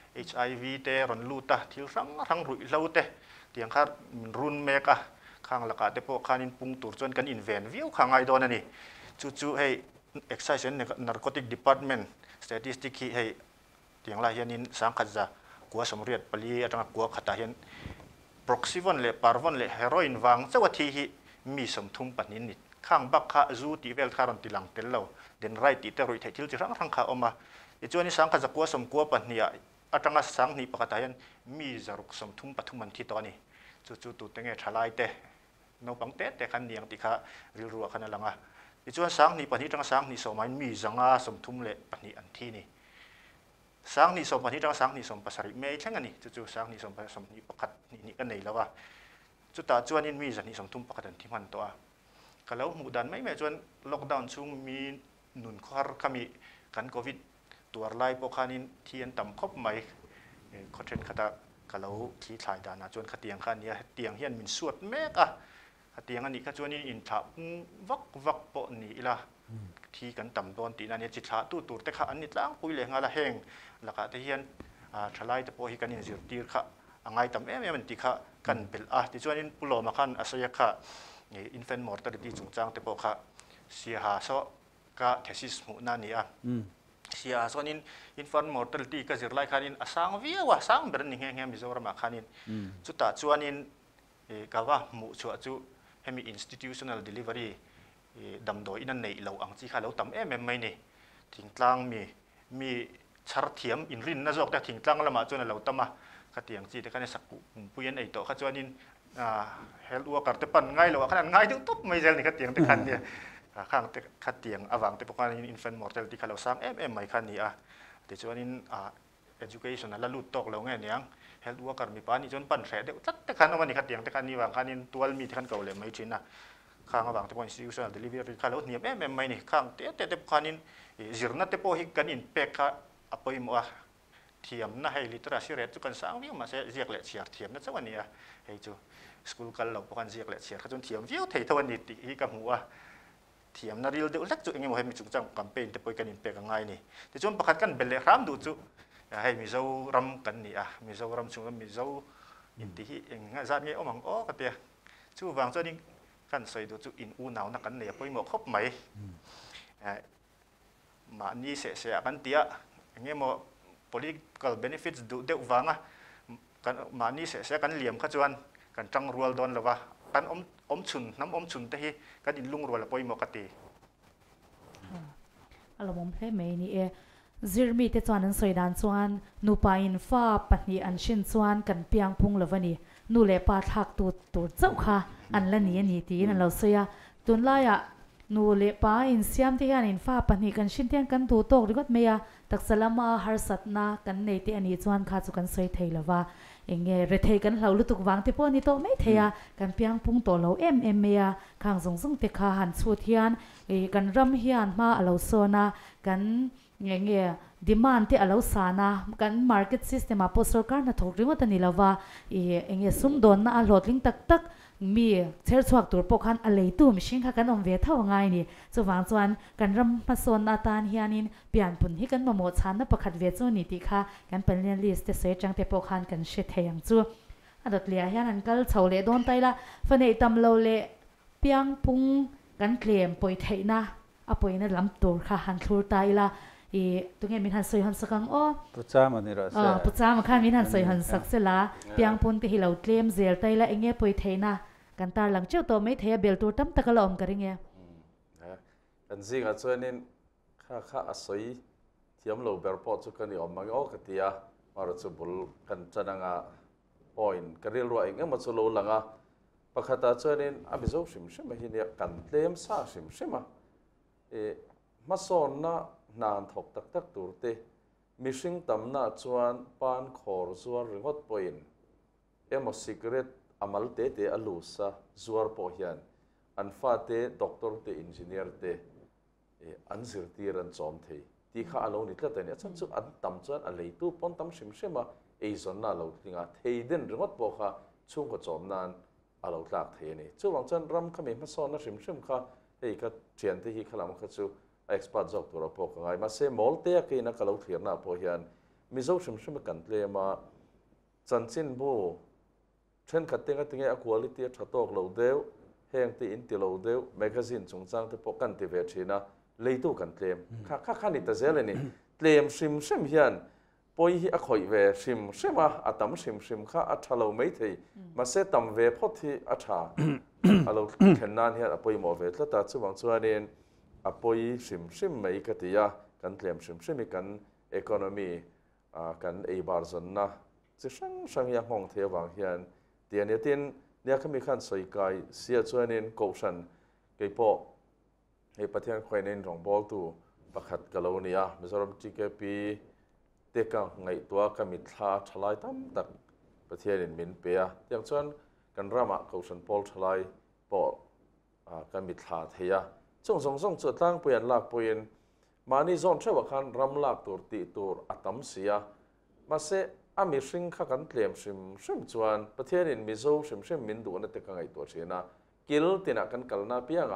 HIV เตะรันลูตาที่รังรุ่ยเล่าเตะที่ยังข้ารุนเมกะข้างหลักเดปข้านินปุ่งตัวจนกันอินเวนวิวข้างไอโดนนี่จู่ให้ excise and narcotic department statistic ให้ที่ยังไรยันินสังกัดจะกัวสมเรียดปลีอัตรากัวขัดยัน proxivon เล่ parvon เล่ heroin วางเจ้าที่มีสมทุมปันนิดข้างบักข้าจูตีเวลคารันติลังเตลเราเดินไรตีเตรุยเททิลจิรังข้าออกมาจวนนี้สังกัดจะกัวสมกัวปันนี่อัตราสังนี่ปกติยันมีจารุกสมทุมปัทุมันที่ตอนนี้จู่ตัวเตงทลายเตะนปังเตะแต่ขันเนียงติข้าริรัวขันลังจวนสังนี่ปันนี้จังสังนี่สมัยมีจังสมทุมเละปันนี้อันที่นี่สังนี่สมปันนี้จังสังนี่สมภาษาริเมย์เช่นกันนี่จู่สังนี่สมภาษานี่ปกตินี่กันไหนแล้วว่าจู่ตาจวนนี้มีจังนี่สมทุมปกติที่มันตัวก็แล้วหมู่ดันไม่แม้จวนล็อกดาวน์ช่วงมีหนุนคอร์ขมีกันโควิดตัวไล่พวกขานินเทียนต่ำครบไหมคอนเทนต์ขตะก็แล้วขี้ถ่ายดานาจวนขเตียงขันนี้เตียงเฮียนมินสวดแม่กะขเตียงอันนี้ขจวนนี้อินทับวักปนนี่ละที่กันต่ำโดนตีนันเนี่ยจิตชาตู้ตูดแต่ขาอันนี้ล้างปุยเหลงอะไรแห้งแล้วก็เฮียนทลายแต่พอฮิกันนี่จิตตีขาอังไงต่ำมันตีขากันเป็นที่จวนนี้ปุโรมาขันอาศัยขาอินเฟนมอร์ตอริตี้จุงจังแต่พอขาเสียหาโซก็เทสิสมุนันนี่เสียส่วนอินฟอนมอร์ตัลตี้ก็จะไล่ขานินสังวิวสังเบรนนิ่งแห่งมิโซรามาขานินจุดตัดส่วนนินก็ว่าหมู่ชัวจู่ให้มี institutional delivery ดำโดยนั่นในเราอังจีข้าเราทำไม่เนี่ยทิ้งกลางมีชาร์เทียมอินรินน่าจอกแต่ทิ้งกลางละมาจนเราทำมาขัดเตียงจีแต่กันในสักปุยนไอโตขัดส่วนนินเฮลวัวกัดแต่ปันง่ายเราขนาดง่ายถึงตุ๊บไม่เจอในขัดเตียงแต่กันเนี่ยข้างขัดเตียงอวังแต่พวกนั้นอินเฟนมอร์เตลที่เขาสร้างไม่คันนี้แต่ส่วนนี้education นั่นละลุดตกเราไงเนี่ยเฮลวัวกัดมีปานี่จนปั่นแฉเด็กจัดแต่คันเอาวันนี้ขัดเตียงแต่คันนี้วางคันนี้ตัวมีที่คันเก่าเลยไม่ชินนะข้างอวังแต่พวก institutional delivery เขาเนี่ยไม่นี่ข้างแต่พวกนี้จิรนัดแต่พวกฮิกันอินเป็กข้าอภัยมัวเทียมน่าให้ literacy rate จุกันสร้างวิวมาเสียเรียกเละเชียร์เทียมนั่นสักวันนี้ให้จู่สกูลกันเราพวกกันเรียกเละเชียร์เขาจนเทียมวิวเทยทวันนี้ที่กับหัวเทียมนาริลเดือดเล็กจุดอย่างเงี้ยให้มีจุดจังแคมเปญแต่ปอยกันอินเปกันง่ายนี่แต่จนประกาศกันเป็นเรื่องรำดูจุให้มีเจ้ารำกันนี่มีเจ้ารำช่วงมีเจ้าอินที่อย่างงี้จัดเงี้ยมังก็เตี้ยจู่วางเจ้านี่กันใส่ดูจุอินอูหนาวนักกันเนี่ยปอยหมกครบไหมมานี่เสียกันเตี้ยอย่างเงี้ยมั้ง political benefits ดูเดือดวางกันมานี่เสียกันเหลี่ยมขจวนกันจังรัวโดนหรือว่ากันอมชุนน้ำอมชุนแต่ที่กันอินลุงรัวละปอยหมกติอารมณ์เพลย์ไม่นี่จิรมีเตจวนนั้นสวยดานส่วนนูปาอินฟ้าปัตนีอันชินส่วนกันเปียงพุงละวันนี้นูเลปาทักตัวเจ้าค่ะอันละนี้ตีนั่นเราเสียตุนไล่นูเลป้าอินเซียมที่ฮันอินฟ้าปันนี้กันชินเทียนกันตูโตกริกเมียตักสลามาฮาร์สัตนากันในที่อันนี้จวนขาจุกันสวยเทยละว่าเองเรเทกันเราลุตุกวางที่พวกนี้โตไม่เทียกันเพียงพุ่งโตเราเมียข้างส่งเตคาหันสูเทียนกันรำเฮียนมาเราโซนากันเงี้ยดีมานที่เราสานะกันมาร์เก็ตซิสเต็มอะโพสต์การน่ะถูกริมตันนี่ละว่าเงี้ยซุ่มโดนน่ะหลอดลิงตักมีเชิดสวกตัวปกหันอะไรตู้มิชิงค่ะกันอมเวทเท่าไงนี่จะวางจวนกันรำมาโซนอาตานเฮียนินเปลี่ยนปุ่นที่กันมาหมดชั้นนับประคัดเวทจูนี่ติค่ะกันเป็นเรียนลิสต์เสจังแต่ปกหันกันเช็ดเทียงจูอันดับเลียเฮียนันก็เฉาเละโดนไตละฟันไอตำเราเละเปียงปุงกันเคลมป่วยเทนะอ่ะป่วยนั่นลำตัวค่ะหันทูไตละตรงนี้มีทันสวยหันสักอ๋อปุจจามันนี่รอปุจจามาค่ะมีทันสวยหันสักเสละเปียงปุงที่เราเคลมเซลไตละเงี้ยป่วยเทนะกันตาหลังเจ้าตัวไม่เทียเบลตัวตั้มตะกลอมกันยังไงกันซิงอ่ะส่วนนี้ข้าอาศัยเทียมโลเบอร์พอจุกันนี่ออกมาก็ตีอ่ะมาเราจะบุลกันจะนั่งอ่ะพอยน์กันเรียลว่าเองมาจะโลหลังอ่ะประคัตส่วนนี้อาบิโซชิมใช่ไหมที่เนี่ยกันเต็มซาชิมใช่ไหมมาสอนน่ะนานถกตักตัวเตมิชิงตั้มน่ะชวนปานขอร์ชวนริงดพอยน์มาสิกเรตอามัลเตอลูซาจวร์พอเฮียนอันฟาเตด็อกเตอร์เตอินจิเนียร์เตอันซิร์ตีรันจอมเทที่ข้าเรานี่ละแต่เนี่ยฉันจะอันตั้มจวนอะไรตู้ปนตั้มชิมชิมาส่วนน่ะเราถึงอ่ะเทเดินริงดพอข้าช่วงก็จอมนานเราหลักเทนี่ช่วงจันรำขมิ้นมาสอนนะชิมข้าก็เชียนที่ข้าเราข้าจู่expert jok tu rapo ka ngai ma se molte ke na kalau thirna po hian mizo shim kan tle ma chanchin bu then khatenga tinge a quality thatok lo deu heng ti in ti lo deu magazine chungchang te po kan ti ve thina leitu kan tlem kha ni ta zel ni tlem shim hian poi hi a khoi ve shima atam shim kha a thalo mai thei ma se tam ve phot hi a tha alo khennan hian a poi mo ve tla ta chuwang chuanin apoi shim mai katia kan tlem shim kan economy kan bar zon na chi sang ya hong the wang hian tian ya tin nia khami khan soi kai sia chuanin caution ke po he pathian khoinen rong bol tu pakhat kalonia mizoram TKP teka ngai tua kami thla thalai tam tak pathian in min pe a tiang chuan kan rama caution pol thalai po kami thla theya song chu tlang puyan lak puin mani zon thewa khan ram lak tur ti tur atam sia ma se ami hring kha kan tlem shim chuan pathian in mizo shim min du na te ka ngai to chena kil tina kan kalna pianga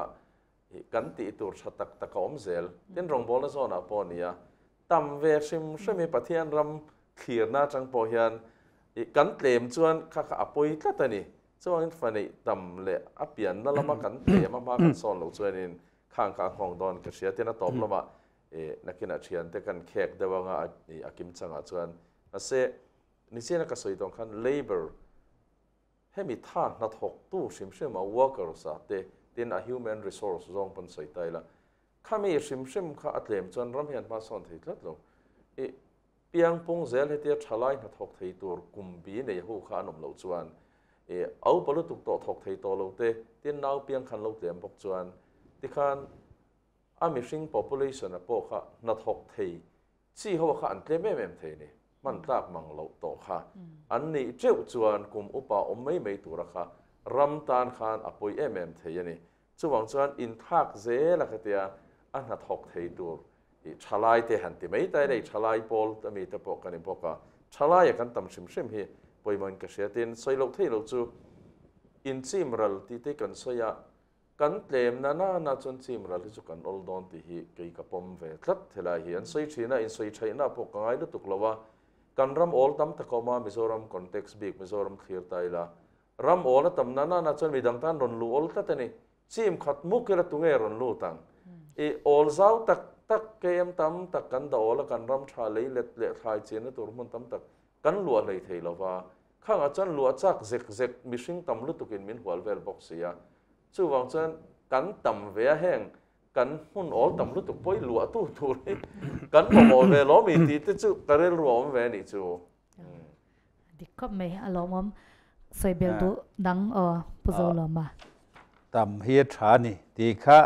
kan ti tur thatak takom zel tin rong bol na zona ponia tam ve shim pathian ram thirna chang po hian kan tlem chuan kha apoi tlatani chuan fani tam le apian na lama kan tlem ma kan son lo chuaninข้างหองดอนกระเสียเตนะตอบละมานักกินอาเชียนแต่กันแขกเดวังอากิมจังอาจวนอาเซนิเซนักสวยตรงขัน labor ให้มีท่านนัดหกตู้ชิมมา workers เตติน human resource จงเป็นสวยใจละข้ามีชิมข้าอัดเลมจนรำเฮียนมาสอนที่ลัดลงเปียงปงเซลให้เตียชลายนัดหกที่ตัวกุมบีในหูข้านมเหลาจวนเอาปลุกตุกโตหกที่โตเหลาเตตินนาวเปียงขันเหลาเตียมปกจวนที่ขันอามิชิง population นะพวกข้านัดหกที่ที่เขาข้าอันเตะไม่ที่นี่มันตากมังเหลาโตข้าอันนี้เจ้าจวนกุมอุปาอมไม่ตัวราคารำตานขันอภัยที่นี่จวนจวนอินทักเซละก็เตียอันนัดหกที่ตัวชลายเตหันติไม่ได้เลยชลายโพลแต่มีแต่พวกกันนี่พวกข้าชลายกันตั้มชิมฮีปอยมันก็เสียตินใส่ลูกที่ลูกจูอินซิมรัลที่ที่กันเสียกันเต็มน่าจนซิมรัลที่จุกันอลดอนที่ฮีเกี่ยกับปมเวทลัดเทลายอันใส่ชีน่าอินใส่ใช้น่าพวกง่ายดูตุกละว่ากันรำออลตั้มตะกอมามิโซรัมคอนเท็กซ์บิ๊กมิโซรัมเคลียร์ไตละรำออลตั้มน่าจนมีดังตันรอนลูออลตัดนี่ซิมขัดมุกเกลตุงเอรอนลูตังออลเจ้าตักเกมตั้มตักกันดอลกันรำชาเลยเล็ดทายเจนตัวมันตั้มตักกันลัวเลยเทละว่าข้างอาจารย์ลัวจักเซกมิชิงตั้มลุตุกินมินหัวเวลบ็อกเสียจู่วังจันกันตั้มเวียแห้งกันหุ่นออลตั้มลุตุป่วยลัวตู้เลยกันหมอเวลล้อมีตีที่จู่กระเรื่องรัวมันเวนี่จู่ดิก็ไม่อารมณ์ใส่เบลตุดังปุโซลมาตั้มเฮียชานี่ที่ข้า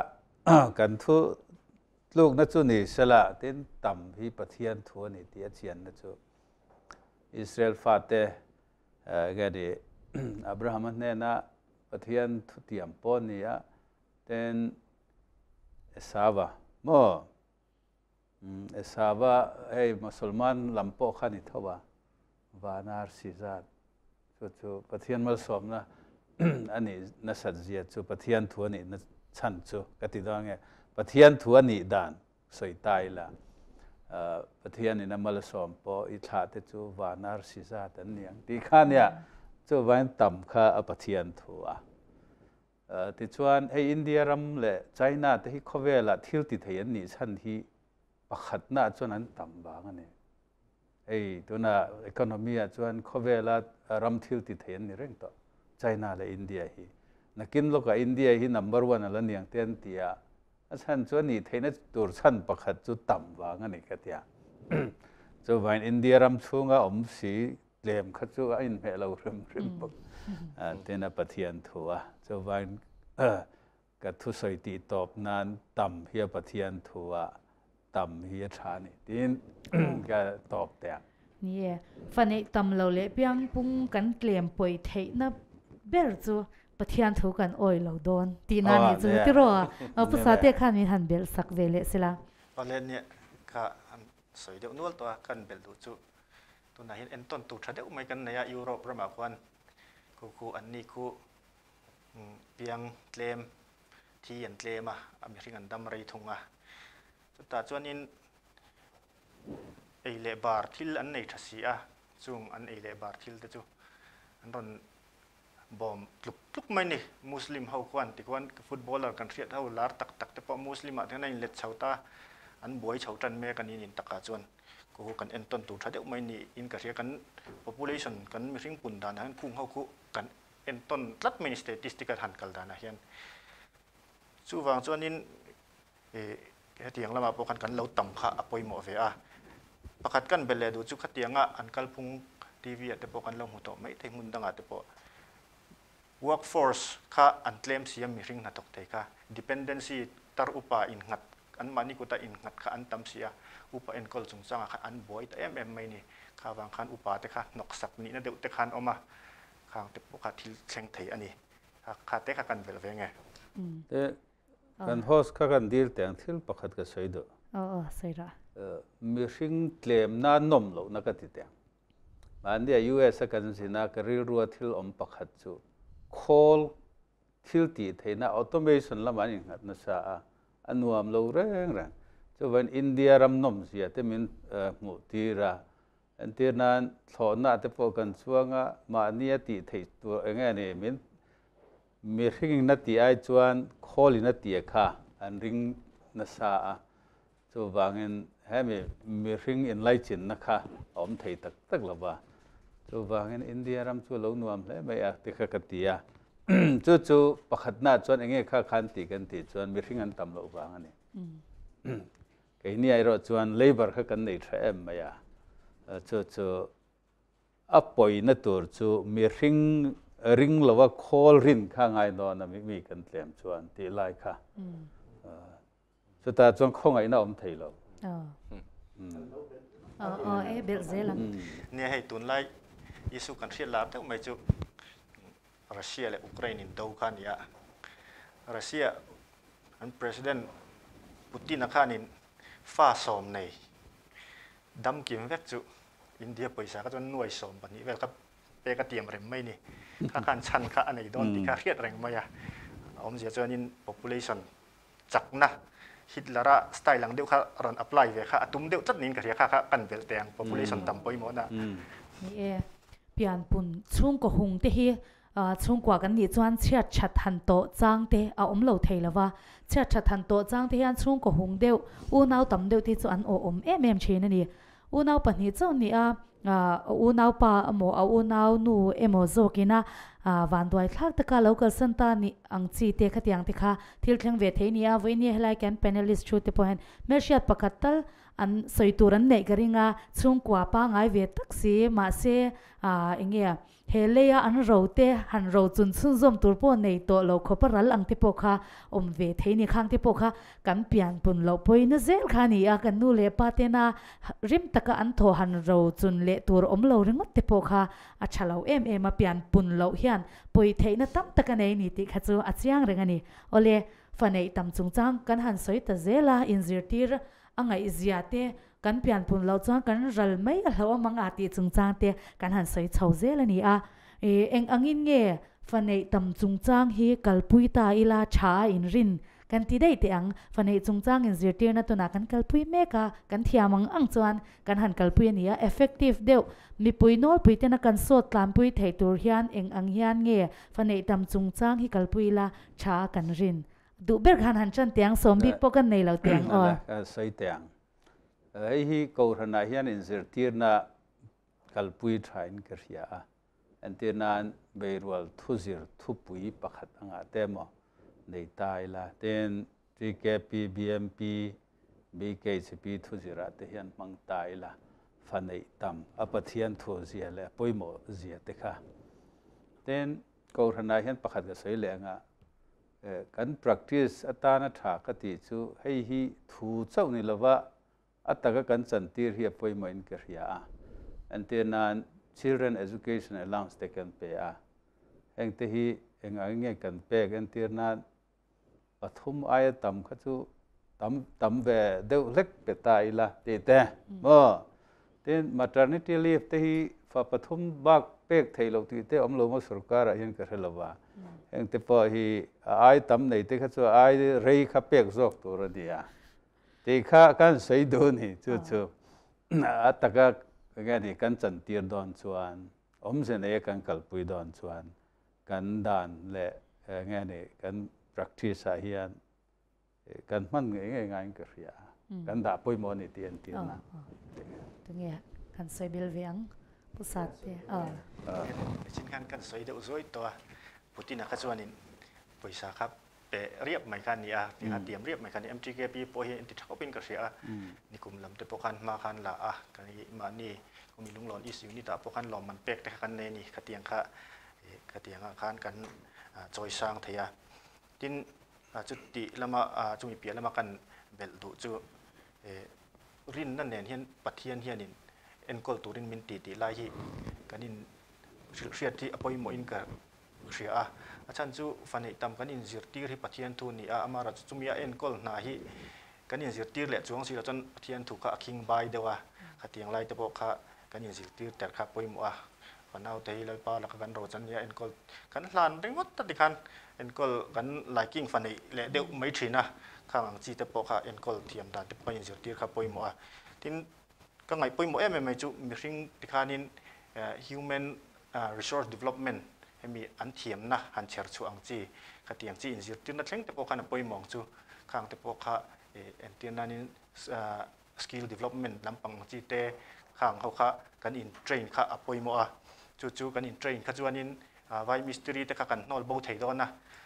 กันทุลูกนัจุนี่สละเต้นต่ำที่ประเทศทัวนี่ที่อาเจียนนัจุอิสราเอลฟาเตก็ดีอับราฮัมเนี่ยนะประเทศทุติยมปนนี่เต้นเอสาวะโมเอสาวะให้มุสลิมลำโพขันิทว่าวานาร์ซิซัดจุประเทศมัลสมนะอันนี้นัสัตเจียจุประเทศทัวนี่นัชันจุกติดว่าไงประเทศทัวนี่ด่านสวยตายละประเทศนี่นะมัลสมพออิทาเตจูวานาร์ซิซัดอันนี้ที่ข้าเนี่ยจูวันต่ำข้าประเทศทัวที่ชวนให้อินเดียรำเละไชน่าที่เขาเวลาทิลติเทียนนี่ชันที่ประคัดหน้าชวนนั้นต่ำบางอันนี้ตัวน่ะอีโคโนมีชวนเขาเวลารำทิลติเทียนนี่เร่งต่อไชน่าและอินเดียฮีนักกินโลกอินเดียฮีนัมเบอร์วันอะไรเนี่ยเตียนเตียชันชวนนี่เทนตัวชันประคัดจุดต่ำบางอันนี้ก็เตียจูวันอินเดียรำช่วงอมสีเลี่ยมขัดจูอินเมลเราริมปกเทนประเทศทัวจูวันกับทุสอยตีตอบนานต่ำเฮียประเทศทัวต่ำเฮียชานี่ทีนก็ตอบแต่นี่ฟันไอต่ำเราเละเพียงปุ่งกันเกลี่ยมป่วยเทนะเบลจูประเทศทัวกันอ้อยเราโดนตีนั่นนี่จูที่รอภาษาเตะขันมีหันเบลสักเวลสิละตอนเล่นเนี่ยก็สวยเดียวนู้นตัวกันเบลดูจูตัวไหนเห็นต้นตูชัดเดียวไม่กันในยุโรปประมาณวันคูอันนี้คูเพียงเกลมที่ยันเกลมอเมริกันดำไรทงแต่ส่วนนี้ไอเลบาร์ทิลอันในทัศน์จุงอันไอเลบาร์ทิลแต่จูอันนั้นบอมลุกไม่เนี่ยมุสลิมเฮาควันที่ควันฟุตบอลเรากันเสียเท่าลาร์ตักแต่พอมุสลิมที่นั่นเล็ดชาวตาอันบวยชาวจันเมกันนี่ตักจวนกูกันเอ็นต้นตูชัดเดียวไม่นี่อินกับเสียกัน population กันมีสิ่งปุ่นดานั้นพุ่งเฮาคุกันเอ็นต้นรัฐมินิสเตติสติกหันกัลดานะเฮียนสู้ฟังส่วนนี้เตียงละมาพอกันเราต่ำค่าอภัยหมอเฟียประคัดกันเบลเลดูจุขเตียงอันกัลพุงทีวีแต่พอกันเราหัวโตไม่ได้มุนดังแต่พอ workforce ค่าอันเตรียมเสียมีสิ่งนัดตกใจค่า dependency ตาอุปาอินหัดอันมันนี่กูตาอินหัดค่าอันตั้มเสียอุปาอินกอลจงสร้างค่าอันบ่อยแต่ไม่นี่ค่าวางคันอุปาแต่ค่านกสักนี่นั่นเดี๋ยวแต่คันออกมาข้างแต่พวกข้าที่เชิงไทยอันนี้ข้าแต่ข้ากันเวลาไงกันโฮสข้ากันดีลแต่งที่ประคัดก็สวยดูสวยละมีสิ่งเตรียมน่านมโลนักติดแต่งมันเดีย US กันสินะก็รีรัวที่อมประคัดจู call ที่ตีไทยนะ automation ละมันอย่างนั้นนะซะอันนู้มโลเร่งจะเป็นอินเดียรำนมเสียแต่มินมุตีระอันที่นั้นถอนหน้าแต่พอกันช่วงมาเนี่ยตีไทยตัวเองเนี่ยมินมีสิ่งนัดที่ไอจวนคอลินัดที่ข้าอันริงนัสาจะวางเงินให้มีสิ่งอินไลจินนะคะอมไทยตักละบ่าจะวางเงินอินเดียรำชัวลงนวมเลยไม่อยากติดขัดตีจู่ประคัดหน้าจวนเองข้าขันติกันติจวนมีสิ่งอันต่ำลงวางอันนี้ไอ้นี่ไอ้เราจวนเลเบอร์ข้ากันในแทมไม่อยากจู่อัปปอยนัดตัวจู่มีสิ่งริงหรือว่า call รินข้างไอ้นอนมีกันเตรียมชวนที่ไล่ค่ะสุดท้ายจงคงไอ้น้าอมไทยเราเบลเซลังเนี่ยให้ตุนไล่ยิสุกันเสียลาบแต่ไม่จุรัสเซียและอุกรายินดูขันเนี่ยรัสเซียอันประธานปูตินนักขันินฟ้าสมในดำกิมเวกจุอินเดียไปสาก็จะหน่วยสมปนี้เวลกับเปกเตรียมอะไรไม่นี่ข้าการชันข้าอันไหนโดนที่ข้าเครียดแรงไหมอมเสียจนนิน population จักนะฮิตลาระสไตล์หลังเดียวข้ารันอัพไลน์เวข้าตุ้มเดียวจัดนินกับเรียข้ากันเวลแตง population ต่ำไปหมดนะนี่เปลี่ยนปุ่นช่วงก็หงเตะช่วงกว่ากันนี่จวนเชียดชัดหันโตจางเตะอมเหล่าไทยแล้วว่าเชียดชัดหันโตจางเตะยันช่วงก็หงเดียวอูนาวต่ำเดียวที่จวนโอมเชนนี่อูนาวปนนี้เจ้านี่ u nau pa amo u nau nu emo zokina van doi thak taka local santa ni angchi te khatiang te kha thil thleng ve theini a voini helai kan panelist chu te pohen melsiat pakhatal an soituran nei garinga chung kwa pa ngai ve taksi ma se engea heleya an rote han ro chun chun zom turpo nei to lo khoparal ang te pokha ve theini khang te pokha kan pian pun lo poina zel khani a kan nu le pa te na rim taka an tho han ro chun le tur lo ringot te pokha a chalo em a pian pun lo hian poi theina tam taka nei ni ti khachu a chiang rengani ole fanei tam chung chang kan han soi ta zela in zirtir angai ziate kan pian pun lo chuan kan ral mai a hlo mang ati chung chang te kan han soi chho zel ani a eng angin nge fanei tam chung chang hi kalpui ta ila tha in rin kan ti dei te ang fanei chung chang in zirtir na tuna kan kalpui meka kan thiamang ang chuan kan han kalpui ania effective deu mi puinol puitena kan sot tlam pui thei tur hian eng ang hian nge fanei tam chung chang hi kalpui la tha kan rin du ber khan han chan tiang sombi pokan nei lo tiang sai tiang ai hi ko rana hian in zirtir na kalpui thain ka ria antenan beirwal thuzir thupui pakhat anga temo nei tai la ten TKP BMP BKCP thuzira te hian mang tai la fanei tam apathian thuzia le poimo zia te kha ten ko rana hian pakhat ga sei le anga kan practice atana tha ka ti chu hei hi thu chau ni lova ataga kan chantir hi poimo in ka ria antenan children education allowance te kan pe a eng te hi eng nge kan pe kan tirna pathum aya tam kha chu tam ve deu lek pe ta ila te te mo ten maternity leave te hi fa pathum bak pek theilo ti te omlo mo sarkar a hian ka helawa eng te pa hi ai tam nei te kha chu ai rei kha pek zok tur dia te kha kan sei do ni chu chu ataka ngani kan chantir don chuan omse ne kan kalpui don chuan kan dan le ngani kan practice a hian kan man nge ngai ka ria kan da poimo ni tian na tunge kan sei bil viang pusat te chin kan sei de uzoi to putina kha chuanin poisa khap pe riap mai kan ni a tinga tiam riap mai kan MTKP po hi inti thakopin ka ria nikum lam te pokan ma kan la a kan hi ma ni kumi lunglon is unit a pokan lom man pek te kan ne ni khatiang khan kan choi sang thaya tin chuti lama chumi pia lama kan bel du chu rin nan nen hian pathian hianin enkol turin min ti lai hi kanin riat thi apoi mo in ka ria achan chu fanei tam kanin zirtir hi pathian thu ni a amara chumia enkol na hi kanin zirtir le chuang si la chon pathian thu ka king bai dewa khatiang lai te bo kha kanin zirtir ter kha poi mo a panau te lai pa la kan ro chan ya enkol kan hlan ringot ta dikhan enkol kan liking fanei le deu mai thina khang chi te po kha enkol thiam da te pain zirtir kha poi mo a tin ka ngai poi mo em mai chu mi hring tikhanin human resource development hemi an thiam na han cher chu ang chi khatiang chi in zirtir na thleng te po khan poi mong chu khang te po kha entianin skill development lampang chi te khang ho kha kan in train kha apoi mo a chu kan in train kha chuanin vai mystery te kha kan nol bo thei don na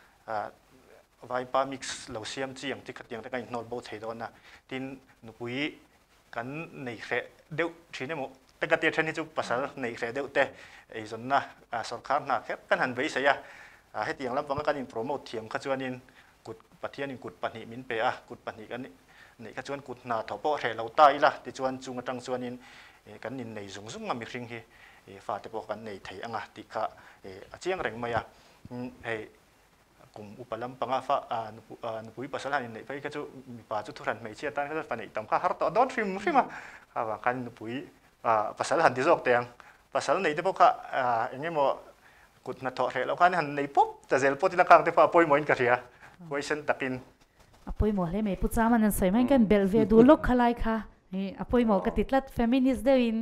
vai pa mix lo siam chi ang ti khatiang te kan nol bo thei don na tin nupui kan nei khe deu thine mo te ka te thani chu pasal nei khe deu te ei zon na sarkar na khe kan han vei saya hetiang lam pang kan in promote thiam kha chuanin kut pathian in kut pani min pe a kut pani kan nei kha chuan kut na tho po he lo tai la ti chuan chung atang chuanin kan in nei zung zung mi hring hi fa te po kan nei thei anga ti kha achiang reng maya hei kum upalam panga fa nupui pasal han nei pai ka chu mi pa chu thuran mei chia tan kha fa nei tam kha har to don trim ha wa kan nupui pasal han ti jok teng pasal nei te po kha engemo kut na tho he lo kan han nei pop ta zel poti la kang te fa poi moin ka ria question takin apoi mo le me pu chaman an sai man kan bel ve du lok khalai kha apoi mo ka titlat feminist deuin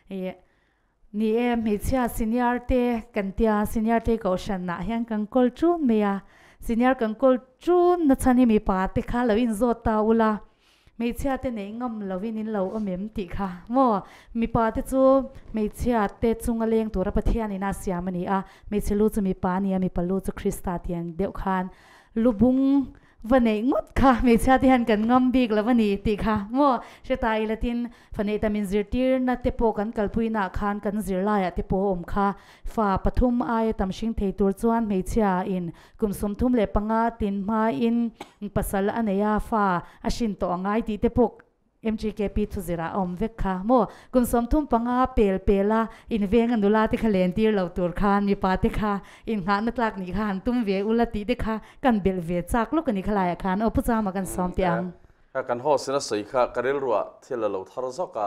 ni em mi chia senior te kan tia senior te ko shan na hian kan kol chu meya senior kan kol chu na chani mi pa te kha lo in zo ta ula ไม่เชื่อเตนงงเราวินินเราอเมมติค่ะโมมีปาเตจูไม่เชื่อเตจุงอเลงตัวรับประเทศในนาเซียมันนี่ไม่เชื่อลูจะมีปานี่มีปาลูจะคริสตาเตียงเดียวกันลูบุงวันนี้งดค่ะไม่เชื่อที่หันกันงอมบีกแล้ววันนี้ติค่ะโมเชตายละตินฟันเอตามินซิร์ตีร์นัดเตโปกันกัลปุยนาคานกันซิร์ลายเตโปอมค่ะฝ่าปฐุมไอตำชิงเทตัวจวนไม่เชื่ออินกุมสมทุมเลปังอาตินมาอินปัสสาวะอันเนียฝ่าอาชินโตง่ายติเตโปMGKP ทุจิระอมเวกค่ะโมกุมสมทุมปังอาเปลาอินเวงันดุลาติคาเลนตีเราตัวคานมีปาติค่ะอินหานักลักนี่ค่ะตุ้มเวอุลติเดค่ะกันเบลเวจากลูกกันนี่ขลายคานเอาพุจามากันซ้อมเตียงกันหอสินะสวยค่ะกันเรื่องว่าที่เราทารสกะ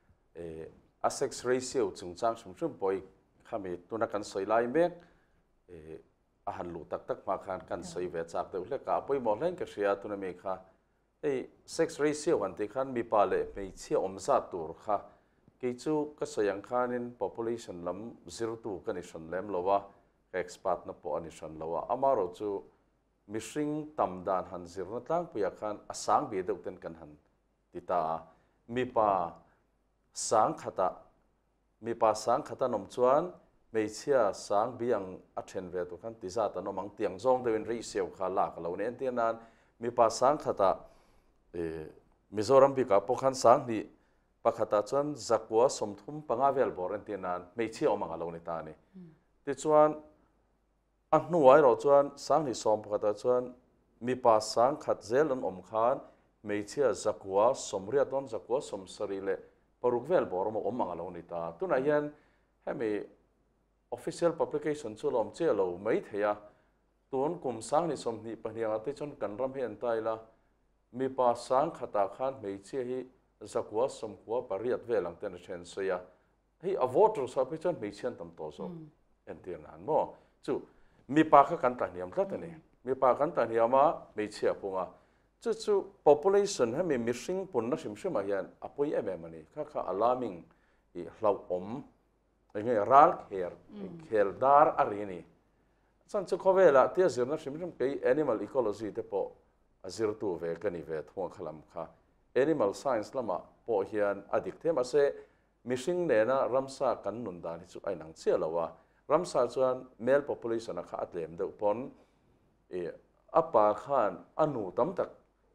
aspect ratio จึงจ้างชุ่มปอยข้ามีตัวนักกันสวยลายเมกอาหารหลุดตักมาคานกันสวยเวจากเดี๋ยวเล็กกับปอยหมดเล่นกับเชียตัวนั้นเมฆค่ะsex ratio วันที่ขันมีปาเล่ไม่เชี่ยวอมซาตัวค่ะกิจูก็สยังขันิน population ลำ zero to กันนิชันเล่มละว่า expat นับปอนิชันละว่าอามาเราจูมิชิงตั้มดานหัน zero นั่นตั้งปุยขันอาสังบีเด็กเต็นกันหันติตามีปาสังขตานมชวนไม่เชี่ยสังบียังอัดเชนเวตุขันติซาตานมังเตียงจงเดินรีเซียวขาลากเราเนี่ยที่นั้นมีปาสังขตามิโซรัมปีกับพวกขันสังนี่ปะขัดจวนจักว่าสมทุมปังอาเวลบอรันตีนานไม่เชี่ยวมังเราในตานี่ที่จวนอันนู้ไว้เราจวนสังนี่สมปะขัดจวนมีภาษาขัดเจริญอมขานไม่เชี่ยวจักว่าสมเรียดต้นจักว่าสมสรีเลปรุกเวลบอรมมังเราในตาตัวนั้นยันให้มี official publication ชั่วลมเชี่ยวเราไม่เทียตัวนั้นกลุ่มสังนี่สมนี่ปะเนี่ยที่จวนกันรำเห็นใจละมีภาษาขัดขันไม่เชื่อให้จักว่าสมว่าปริยัติเวลังเต็นเชนเสียให้อวอตรุสาพิจารณ์ไม่เชื่อตั้มโตโซเอ็นเตียนนั้นมั่วจู่มีปากกันต่างเนียมรัตนี่มีปากกันต่างเนียมาไม่เชื่อปุ่งอ่ะจู่ population ให้มีมิชิงปุ่นนักชิมชิมาเห็นอภัยเอ็มมันนี่ข้า alarming อีเราอย่างเงี้ยรักเฮลดาร์อะไรนี่สันจะเขาเวลาที่จะนักชิมชิมไป animal ecology เตปazir tu ve kani ve thong khalam kha animal science lama po hian adik them ase mishing ne na ramsa kan nun dan hi chu ai nang che lawa ramsa chuan male population a kha atlem de pon apa khan anu tam tak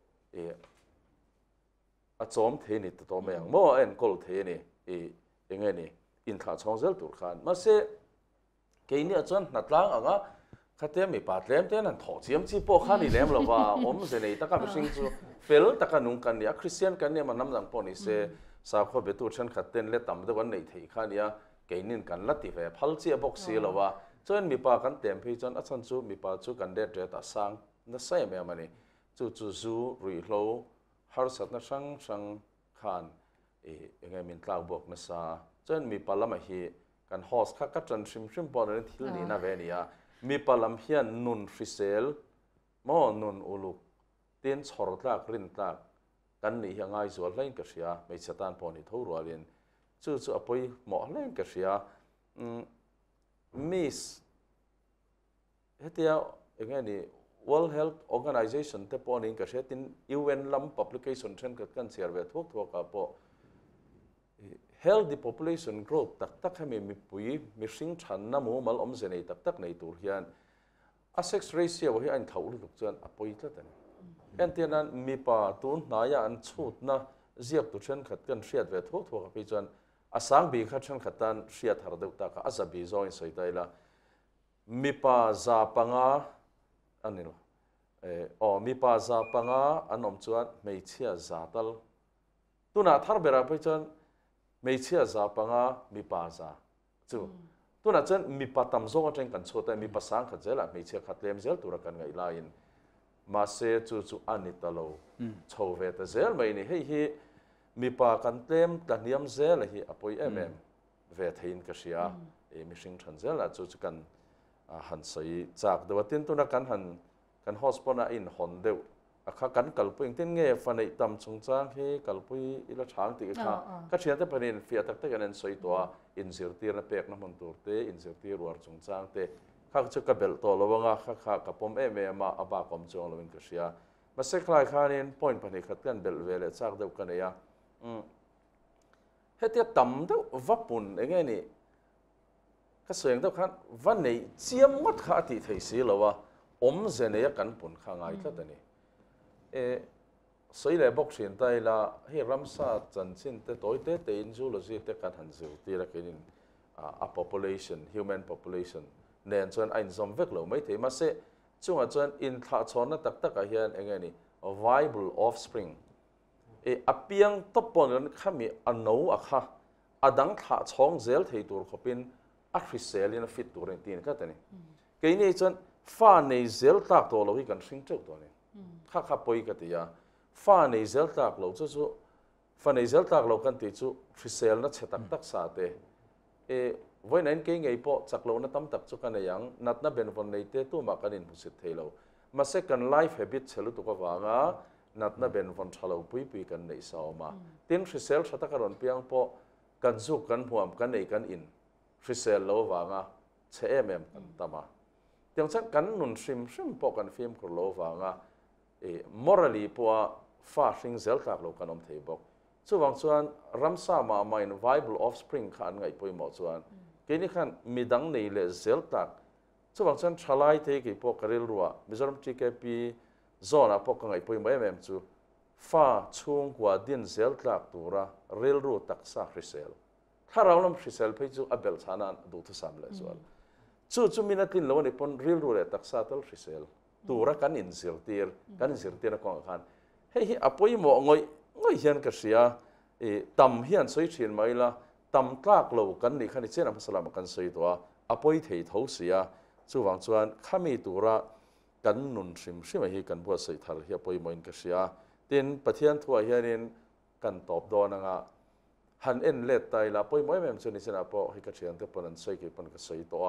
a chom the ni to meng mo en kol the ni enge ni in tha chongzel tur khan ma se ke ni a chuan natlang anga khate mi patlem te nan tho chiam chi po khani lem lawa om se nei taka mishing chu fel taka nung kan ya christian kan ne manam jang po ni se sa kho betu chan khaten le tam de wan nei thei khania keinin kan lati ve phal chi box si lawa chuan mi pa kan tem phi chuan a chan chu mi pa chu kan de tre ta sang na sai me mani chu zu ri hlo har sat na sang khan ngai min tlau bok na sa chuan mi pa lama hi kan host kha ka chan shim po na thil ni na ve ni yaมีปลำเฮียนนุนฟิเซลมอนุนอุลุกเตียนชอร์ตากรินตากกันนี่ยังไงส่วนเล่นกับเสียไม่ชะตานปอนี่ทั่วรัวเรียนจู่ๆอภัยหมอเล่นกับเสียมิสเฮตียยังไงนี่ World Health Organization เตปอนี่กับเสียติน UN ลำ publication เช่นกันเสียเวททั่วกับปอhealthy population growth takให้มีปุ๋ยมีสิ่งฉันน้ำมูมัลอมเสนตักในตัวเฮียน sex ratio ที่อันเขาลุกจนอภัยตัดนั้นเอ็นที่นั้นมีป่าตุนนายอันชุดนะเจียบตุเช่นขัดกันเสียดเวททั่วกับไปจนสังบีขัดเช่นขัดตันเสียดหาดุตากอาจะบีจอยใส่ได้ละมีป่าซาปังอาอันนี้ละมีป่าซาปังอาอันอมจวนไม่เชื่อซาตัลตุน่าทาร์เบราไปจนไม่เชื่อซาปังอามีปาซาจู่ตัวนั้นเช่นมีปาตำโซ่กันกันโชว์แต่มีภาษาขัดเจละไม่เชื่อขัดเลี้ยมเจลตัวกันไงลายินมาเสจู่อันนี้ตลอดโชว์เวทเจลไม่นี่ให้มีปากันเลี้ยมแต่เลี้ยมเจลให้อภัยเวทหินกษยามีสิ่งฉันเจลจู่กันหันใส่จากเดี๋ยวตินตัวนั้นกันฮอสปอนาอินหอนเดียวข้ากันกัลปุยทิ้งเงี้ยฟันไอตำชงจ้างให้กัลปุยอิละช้างติค่ะก็เชื่อแต่ประเด็นฟิอาตักแต่กันนั้นสวยตัวอินสิร์ตีร์นับเป็กน้ำมันตัวเตอินสิร์ตีรัวชงจ้างเตข้าจะกับเบลตัวระวังข้ากับผมเอเมมาอบากอมจงระวินกษยามาเสกลายข้านี่พอยน์พันธุ์ขัดกันเบลเวลจากเดียวกันเนี่ยเฮติต่ำเดียววับปุ่นอย่างนี้ก็เสียงเดียวกันวันนี้เจียมมัดขาติไทยสีแล้วว่าเจเนี่ยกันปุ่นข้างไงก็แต่นี่สวยเลยบอกเสียงไทยละให้รำซาจันสินแต่ตัวเตอินจูลสิแต่การหันสิวที่ละกินpopulation human populationเนี่ยจนไอ้สมเวกเราไม่ถึงมาเสช่วงจนอินท่าชนนั้นตักเฮียนอย่างนี้ viable offspring อเปียงตบปนกันข้ามีอันนู้อ่ะค่ะอดังท่าช่องเซลที่ตัวเขาเป็นอัคริเซลินฟิตตัวนี้ตีนก็แต่นี่ก็นี่จนฟ้าในเซลตักตัวเราที่กันสิ่งเจ้าตัวนี้ข้าปอยกันที่ยาฟ้าในเซลตักเราจู่ฟ้าในเซลตักเรากันที่จู่ฟิเซลนั้นเฉตักสาเตวันนั้นเก่งไงพอจากเรานั้นตั้มตักจุกันอย่างนัดนั้นเป็นวันในเตตัวมากันอินพุสิทธิ์เรามาเสกันไลฟ์แฮบิตเชลุตุกว่างานัดนั้นเป็นวันชาเราปุยกันในสาวมาทีนฟิเซลชะตะการันเพียงพอกันซุกกันหัวกันในกันอินฟิเซลเราว่างาเชื่อแม่กันตามาอย่างเช่นกันนุนซิมพอกันฟิล์มกรโลว่างามอรัลีพอฟ้าสิงเซลตักเรากันอมเทบอกส่วนส่วนรัมซามาไม่ viable offspring ขันไงพอยหมดส่วนกินี่ขันมีดังในเลเซลตักส่วนส่วนชลายเทกิพอกริลรัวมิจฉาจีเคปีโซนพอกไงพอยไม่แม่จู่ฟ้าช่วงกว่าดินเซลตักตัวระเรลรัวตักซาคริเซลถ้าเราลำคริเซลไปจู่อับเบลชานันดูทุสามเลยส่วนจู่มีนักลินเราเนี่ยปนเรลรัวตักซาตัลคริเซลตัวระกันอินเซลตีร์นะกองขันเฮ้ยอพอยหมดง่อยเฮียนกษยาต่ำเฮียนสวยเชียนไม่ละต่ำกลากโลกันนี่ขันนี่เจ้าพระสลามกันสวยตัวอภัยเทยทูเสียจู่วังส่วนข้ามีตัวระกันนุนซิมให้กันบัวสวยทัลเฮียอภัยมวยกษยาเตียนประเทศทั่วเฮียนินกันตอบดอนังหันเอ็นเล็ดไตละอภัยมวยแม่ส่วนนี้เสนาพอให้กษยาเทปนันสวยกี่ปนกษยตัว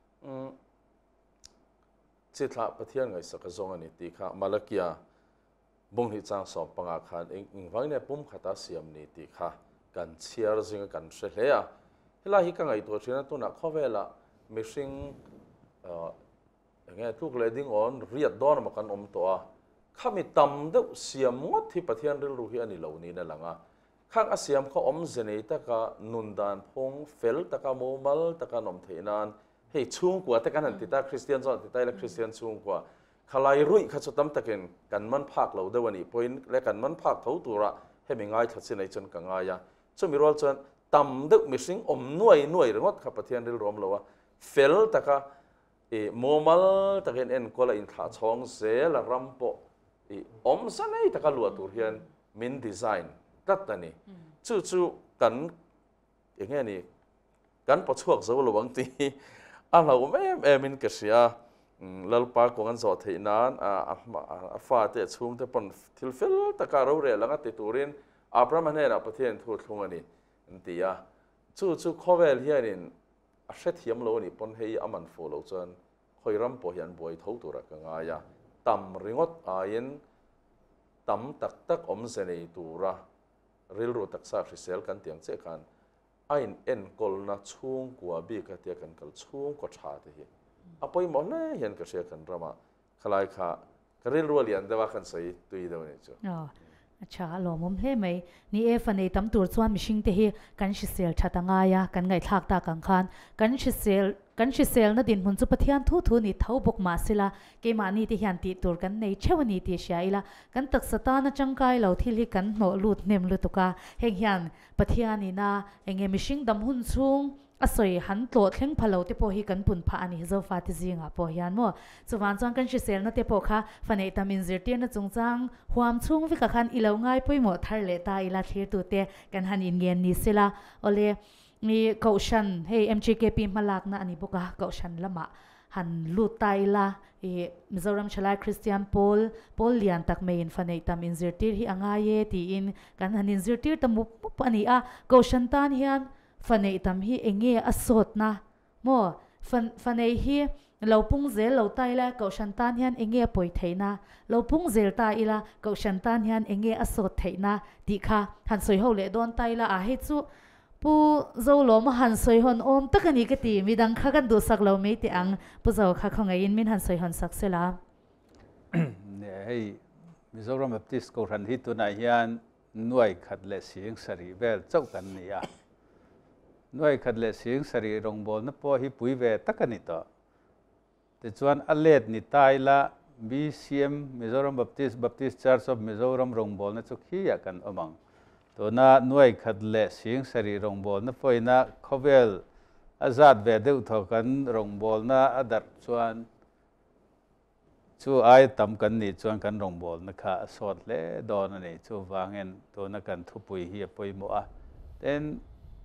จิตละประเทศไงสักจงอันนี้ตีข้ามาลกียบงหิจางสอบปังอาคารเองฟังเนี่ยปุ่มขัดเสียมนี่ตีค่ะกันเชียร์สิ่งกันเสียเลยเวลาที่กันไงตัวเชื่อตัวนักข้อเวลาไม่สิ่งอย่างเงี้ยทุกเลดิ้งออนเรียดดอนมากันตัวข้ามีตำเด็กเสียมงดที่ประเทศเรื่องรู้ที่อันนี้เหล่านี้นั่นแหละข้างเสียมเขาเจเนตกะนุนดานพงเฟลตกะโมมัลตกะนมเทนานเฮ้ช่วงกว่าแต่กันหันติดตาคริสเตียนส่วนติดตาและคริสเตียนช่วงกว่าขลายรุ่ยขัดสุดตั้มตะเกนกันมันพักเราเดี๋ยววันนี้พอยและกันมันพักเท่าตัวละให้ไม่ง่ายทัดสินในจนกังง่ายช่วงมีรอลจนต่ำดึกมีสิ่งหน่วยเรื่องวัดขับประเทศได้รวมเราว่าเฟลตะกะโมมัลตะเกนเอ็นก็ละอินท่าช่องเซลรัมโปสันไอตะกะลัวตัวเฮียนมินดีไซน์ตัดนี่จู่กันอย่างเงี้ยนี่กันพอช่วงเสาร์ระวังตีเราไม่มินกษยาลลปากของอันสอดที่นั้นฟ้าเตะช่วงแต่ปนทิลฟิลตะการเราเรียนแล้วก็ติดตัวเรียนพระมันเนี่ยประเทศทั่วทุ่งอันนี้ตีจู่ข้อเวลเฮียนินเสถียรเรานี่ปนให้อามันฟูเราจนคอยรำปอยยันบวยทั้งตัวกังง่ายต่ำริงดอายินต่ำตักเสนตัวระเริลรูตักซาคริเซลกันเตียงเจกันไอเอ็นกอลน่ะช่วงกว่าบีกันเตียกันกอลช่วงกว่าชาติเหอภัยหมดเลยเห็นกระเสียกันรามาคลายข้ากระเรียนรัวเรียนแต่ว่ากันใส่ตุยเดียวนี่จ้ะชาลอมุมเล่ไหมนี่ฟันในตั้มตัวส่วนมิชิงเตะกันชิเซลชัดง่ายกันไงทักตากังคันกันชิเซลนั่นดินหุ่นจุปเทียนทุนี่เท่าบกมาสิละเกมานี่ที่ยันติตัวกันในเชวนี่ที่เสียละกันตักสตานะจังไกเราที่ลิกันโนลูดเนมลุตุกาเฮงยันปเทียนี่นะเองมิชิงดำหุ่นซุงสวยหันโตเข่งพะโลเตปฮีกันปุ่นผาอันนี้จะฟาติจิงอ่ะพอยันมั่วสุวรรณจังกันชิเซลนั่นเตปค่ะฟันเอตามินเซอร์เตียนนั่นจงจังความชุ่มวิกขันอีเหล่าง่ายปุยหมดทะเลตาอีลาเทียตัวเตกันหันอินเย็นนิสิละโอเลมีเกาชันเฮ้ย MJKP มาลักนะอันนี้พวกเกาชันละมะหันลูตายละมิโซรัมชลายคริสเตียนปอลเลียนตักเมนฟันเอตามินเซอร์เตียที่อ่างง่ายตีอินกันหันอินเซอร์เตียตมุปอันนี้เกาชันตานเฮียนฟันเอตามฮีเองเงอสดนะมั่วฟันเอฮีเราพุ่งเซลเราตายละเกาชันตานเฮียนเองเงป่วยเทนะเราพุ่งเซลตายละเกาชันตานเฮียนเองเงอสดเทนะดีค่ะหันสวยเขาเลยโดนตายละให้จูปูเจ้าหลอมหันสวยหอนอมตะกันนี้ก็ตีมีดังข้ากันดูสักเราไม่ตีอังปูเจ้าข้าเขาไงยินมินหันสวยหอนสักเสละเนี่ยให้ Mizoram Baptist ko ran hi tu na hian nuai khat le siang sari vel chau kan ni a nuai khat le siang sari rong bol na po hi pui ve takani to te chuan alet ni tai la BCM Mizoram Baptist Church of Mizoram rong bol na chu khi ya kan omang to na nuai khat le siang sari rong bol na poina khovel azat ve deuh tho kan rong bol na adar chuan chu ai tam kan ni chuan kan rong bol na kha sot le don ani chu wangen to na kan thupui hi poimo a then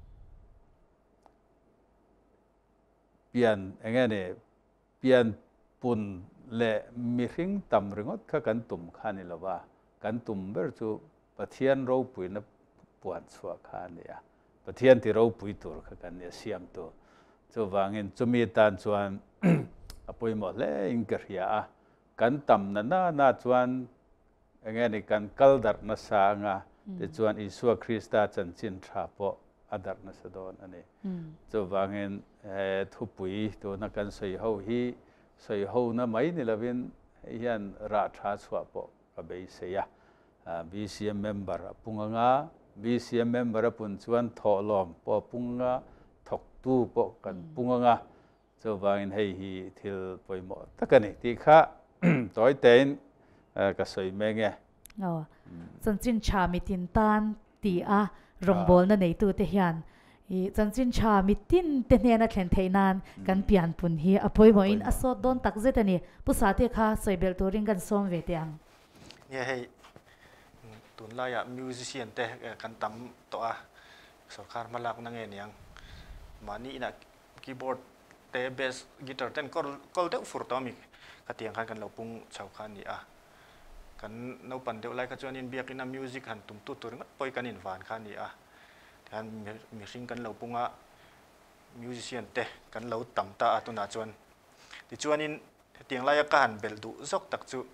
pian engene pian pun le mi hring tam ringot kha kan tum khani lawa kan tum ber chu pathian ro pui na puan chua kha ni a pathian ti ro pui tur kha kan ne siam to chu wangen chumi tan chuan apoimo le ingkria a kan tam na chuan engeni kan kaldar na sa nga te chuan Isua Krista chan chin tha po adar na sa don ani chu wangen thupui to na kan soi ho na mai ni lovin hian ra tha chua po ka be se ya BCM member punga BCM member pun chuan tholom po punga thok tu po kan punga chu wangen hei hi thil poimo takani ti kha tối tên cái sợi mê nghe. Chân chính cha mi tin tan ti a rong bol na nei tu te hian. Chân chính cha mi tin te ne na thlen thei nan kan pian pun hi apoi mo in asot don tak zet ani pusa te kha soi bel to ring kan som ve tiang. Ye hei tun la ya musician te kan tam to a sarkar malak na nge niang mani na keyboard te bass guitar ten kol te fur to mi katiang kan lo pung chau khan ni a kan no pan deuh lai ka chuan in biak in music han tum tu tur ngat poi kan in van khan ni a kan mi hring kan lo punga musician te kan lo tam ta atuna chuan ti chuan in tiang lai ka han bel du zok tak chu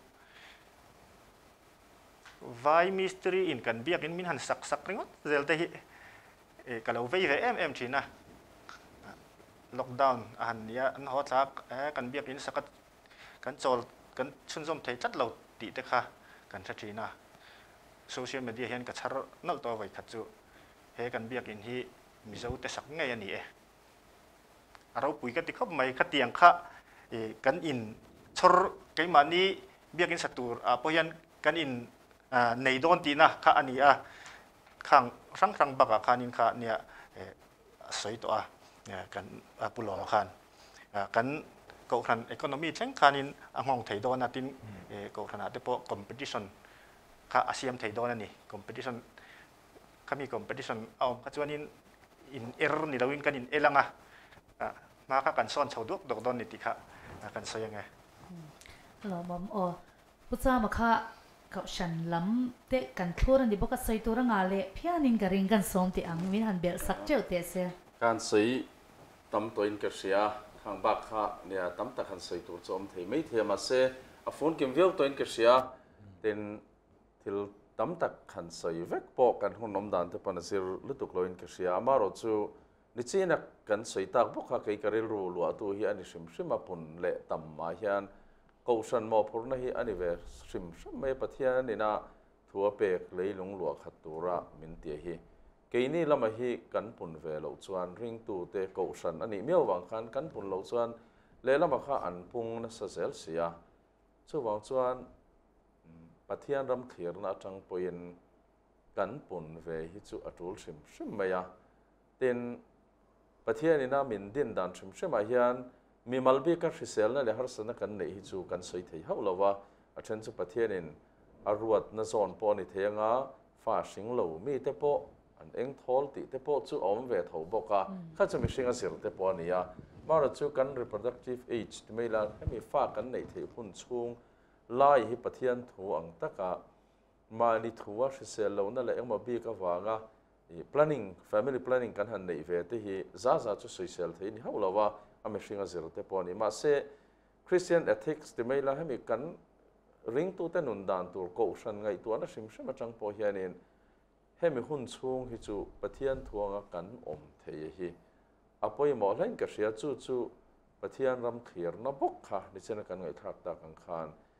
vai mystery in kan biak in min han sak ringot zel te hi ka lo vei ve em thina lockdown han ya an hotlak kan biak in sakat kan chol kan chunzom thei chat lo ti te kha kan thatina social media hian ka char nal to vai khat chu he kan biak in hi mizo te sak ngai ani e aro pui ka ti khop mai khatiang kha kan in chor kai mani biak in satur a po hian kan in nei don ti na kha ani a khang rang baka khanin kha nia soi to a kan pulom khan kan ko khan economy cheng khanin angong thei don atin ko khana te po competition kha asiam thei don ani competition kami competition au ka chuanin in ni lawin kan in elanga ma kha kan son chauduk dok don ni ti kha kan soyanga lo mom o pucha ma kha ka shan lam te kan thor ani boka sai to ranga le phianin ka ring kan som ti ang min han bel sak cheu te se kan sei tam to in ka sia khang bak kha nia tam ta khan sei tur chom thei mai the ma se a phone kim veu to in ka sia ten thil tam tak khan sei vek po kan hun nom dan te pan sir lutuk lo in ka sia amaro chu ni china kan sei tak bo kha kai karil ru lu atu hi ani sim apun le tam ma hian ko san mo phur na hi ani ve sim me pathian ni na thua pek leilung lu khat tura min ti hi keini lama hi kan pun ve lo chuan ring tu te ko san ani meu wang khan kan pun lo chuan le lama kha an pung na sa zel sia chu wang chuan pathian ram thir na atang poin kan pun ve hi chu atul sim maya ten pathian ina min din dan sim a hian mi malbi ka hrisel na le har sana kan nei hi chu kan soi thei ho lawa a then chu pathian in aruat na zon po ni thenga fa sing lo mi te po an eng thol ti te po chu om ve tho boka kha chu mi singa sir te po ania mara chu kan reproductive age ti mai la mi fa kan nei thei hun chung lai hi pathian thu ang taka ma ni thuwa hrisel lo na le eng ma bi ka wanga planning family planning kan han nei ve te hi za chu social thei ni ho lawa ame singa zir te po ni ma se Christian ethics ti mai la hemi kan ring tu te nun dan tur ko san ngai tu na sim atang po hianin hemi hun chung hi chu pathian thuanga kan om thei hi apoi mo lain ka ria chu pathian ram thir na bok kha ni chena kan ngai thak ta kan khan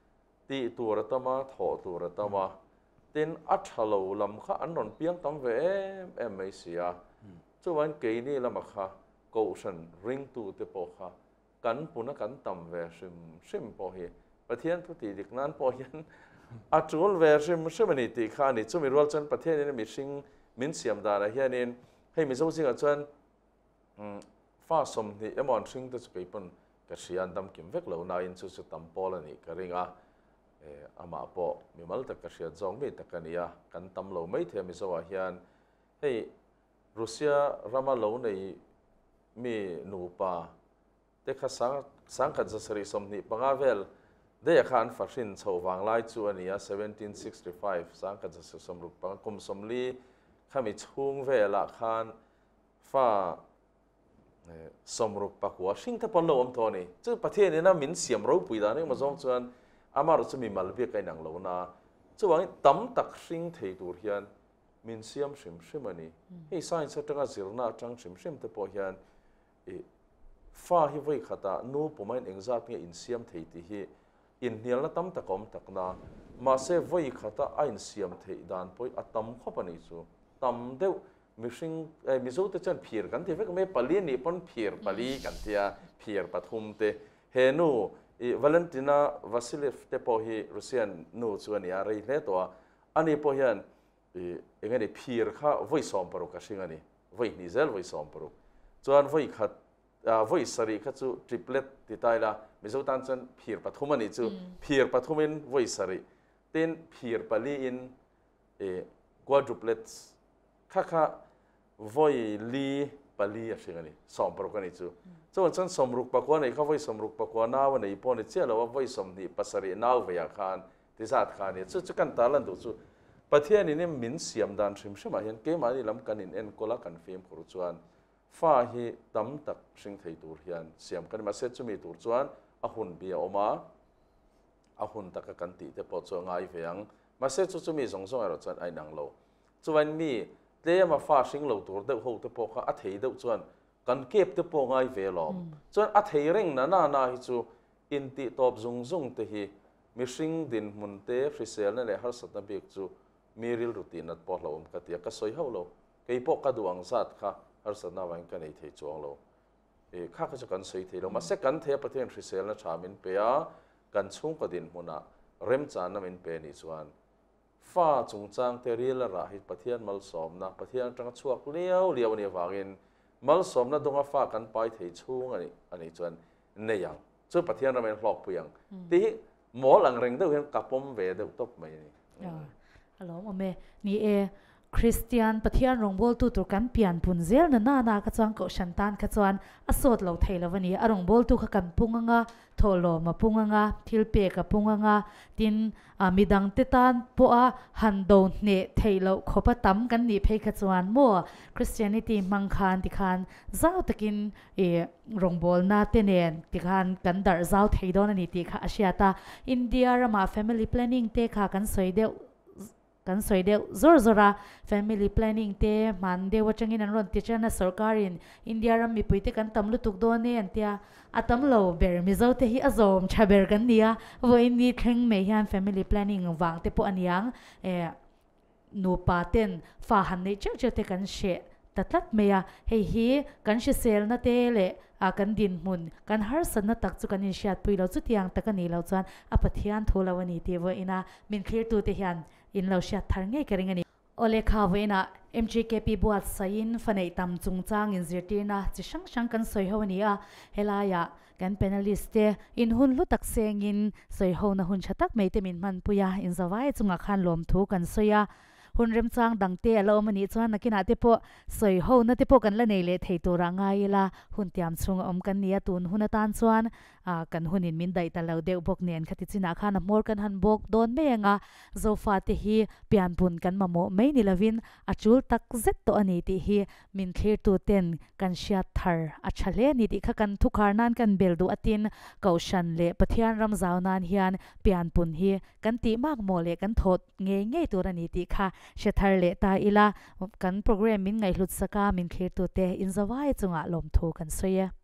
ตีตัวรัตมาถอตัวรัตมาเต้นอัดฮัลโหลลำข้าอันนนเปียงตั้มเวไม่เสียจวนเกยนี่ลำข้ากูฉันริงตูเตปอข้ากันปุ่นกันตั้มเวชิมพอเฮประเทศทุติดิกนั้นพอเห็นอัจฉริเวชิมนี่ติข้านี่จุมีรัวจนประเทศนี้มีสิ่งมินเสียมดาระเฮียนินให้มีเจ้าสิ่งจวนฟ้าสมนี่มอนสิ่งตัวสุกิปนกษีอันดำกิมเวกเหล่านาอินสุสุตัมปอลนี่กริงอามาปอมีมัลตะกษีจงมีตะกันยากันตั้มเหล่าไม่เทียมิสวาเฮียนให้รัสเซียรามาเหล่าในมีนูปาเด็กสังกัดจะสริสมนี่ปังอาเวลได้ยาคานฟัชินชาววังไลจวนนี่1765สังกัดจะสมรุปปังคุมสมลีข้ามีช่วงเวลาคานฟ้าสมรุปปักหัวสิ่งที่ปนโลมตัวนี้ซึ่งประเทศนี้นะมินเสียมรู้ปุยดานี่มาส่งจวนอามารุจะมีมัลเบียกันอย่างเหล่านะจะว่าตั้มตักสิ่งที่ตัวเฮียนมินเสียมชิมนี่ให้สายสุดก็สิรนาจังชิมแต่พอเฮียนฟ้าฮิไว้ขัดนูผมไม่เองจัดเนี่ยอินเสียมที่ที่อินเนียลตั้มตะกอมตะกนามาเสไว้ขัดอินเสียมที่ดานพอยตั้มข้อปนิจูตั้มเดียวมิสิ่งมิจูแต่ฉันเพียรกันที่เวกไม่ปลีนี่ปนเพียรปลีกันที่เพียรปฐุมเตเฮนูวาเลนตินา วาซิเลฟเตพอฮีรัสเซียนนูชวนนี่อะไรเล่ตัวอันนี้พอเห็นเองนี่เพียรข้าไว้สอมปรุกสิ่งนี้ไว้นิเซลไว้สอมปรุกจวนไว้ขัดไว้สรีขัดจูทริปเลตที่ตายละมิจูตันฉันเพียรปฐุมนี่จูเพียรปฐุมินไว้สรีเต้นเพียรปลีอินกวาดรูปเลตข้าไว้ลีปลีสิ่งนี้สอมปรุกนี่จูจวนฉันสมรุปปักวันนี้เขาไว้สมรุปปักวันน้าวันนี้พอนี่เจ้าเราว่าไว้สมนี่ปัสรีน้าเวียคานที่สัตว์คานนี่จูกันตาลันดูจูประเทศนี้มินเสียมดานชิมมาเห็นเกมานี่ลำกันเอ็นโกลากันฟิล์มขรุจวนฟ้าฮีตั้มตักสิ่งที่ตัวเฮียนเสียมกันมาเสร็จจุมีตัวจวนอาหุ่นเบียออกมาอาหุ่นตักกันตีแต่พอจวนไงเวียงมาเสร็จจุมีส่งอะไรจวนไอ้นางโลจวนมีเดี๋ยวมาฟ้าสิ่งเหล่าตัวเด็กหูแต่พอเขาอัฐิเด็กจวนกันเก็บแต่พอไงเวียล้อมจวนอัฐิเร่งน่าฮิจูอินติตอบจงแต่ฮีมีสิ่งดินมุนเตฟริเซลนั่นแหละฮาร์สัตน์เบียกจูมีริลรูตินัดพอเราอมกติยาก็สวยเฮาเราเกี่ยพวกกระดูกสัตว์ค่ะฮาร์สัตน์น่าวันกันไอเทจวงเราข้าก็จะกันสวยเทเรามาเสกกันเทประเทศฟริเซลนั่นชามินเปียกันชุ่งกระดินมุนะเริ่มจานนั่นมินเปียนิจวนฟ้าจงจางเตรีละราหิประเทศมัลสอมนะประเทศจังชวกเลี้ยวเนี่ยวากินมัลสอมนะดงฟ้ากันไปเทชุ่งอันนี้จวนเนี่ยยังซึ่งประเทศเราเป็นหลอกเพียงที่หมอหลังเร่งเดียวเห็นกับผมเวเดียวตบไม่นี่ฮัลโหลอเมนี่คริสเตียนประเทศรองบอลตูตัวกันเปลี่ยนปุ่นเซลน่าขจวนก็ฉันตันขจวนอสดเราไทยแล้ววันนี้รองบอลตูขกันพุงงาโทโลมาพุงงาทิลเปกับพุงงาดินมีดังติตันปัวฮันโดนเนไทยเราขบตั้มกันนี่เพขจวนมัวคริสเตียนิตี้มังคันที่คันเจ้าตะกินรองบอลน่าเตเนนที่คันกันดาร์เจ้าไทยโดนนี่ที่ข้าอาเซียตาอินเดียรามา family planning เตข้ากันสวยเดียวกันสวยเดียวzora family planning เตมันเดียวว่าจังอินอันรอนที่เจ้าหน้าสกัดอินเดียรามีปุยเตกันตั้มลุตุกโดนเนี่ยอันเดียอาตั้มโลเบอร์มิเจ้าเตฮีอาโซมชาเบอร์กันเนี่ยวันนี้ถึงไม่ยัน family planning วางเตปอันยังนูปาเต็นฟ้าหันในเจ้าเตกันเชะตัดเมียเฮีกันเชเซลนาเตเลกันดินมุนกันฮาร์สันนัตักจุกันอินชาปุยเราจุดยังตะกันนี่เราจวนอปฏิยันโทลวันนี้เทวอินามินเคลียร์ตัวเทียนอินเราเชียทางไงกันงี้โอเลคาเวนะ MGKP บวชสายอินฟันไอตำจุงจางอินเสียตีนะจะช่างกันสวยหัวนี้เฮลายะกันเป็นลิสเตอินหุ่นลุตักเซงอินสวยหัวนะหุ่นชัตักไม่เตมินมันปุยาอินสวายจุงอาคารลมทุกันสวยหุ่นเริ่มจางดังเตะเรามันนี้จวนนักกินอาเตปอสวยหัวนักเตปอกันละเนเลเทตัวร่างไงละหุ่นเตรียมชุงกันเนียตุนหุ่นตานจวนกันหุ่นอินมินได้แต่เราเดียวบกเนียนขัดจินาคานมอร์กันหันบกโดนเมงโซฟาติฮีเปียนปุ่นกันมาโมไม่นิลวินอาจูลตักเซตตัวนี้ติฮีมินเคลียร์ตัวเต็นกันเชียทาร์อาชเลนิติขกันทุกคานันกันเบลดูอตินเกาชันเล่ปะเทียนรำจาวนานเฮียนเปียนปุ่นฮีกันตีมากโมเลกันทดเง่ตัวนี้ติค่ะเชียทาร์เล่ตาอิลากันโปรแกรมมินไงหลุดสกามินเคลียร์ตัวเตอินสวายจงอาลมทูกันสวย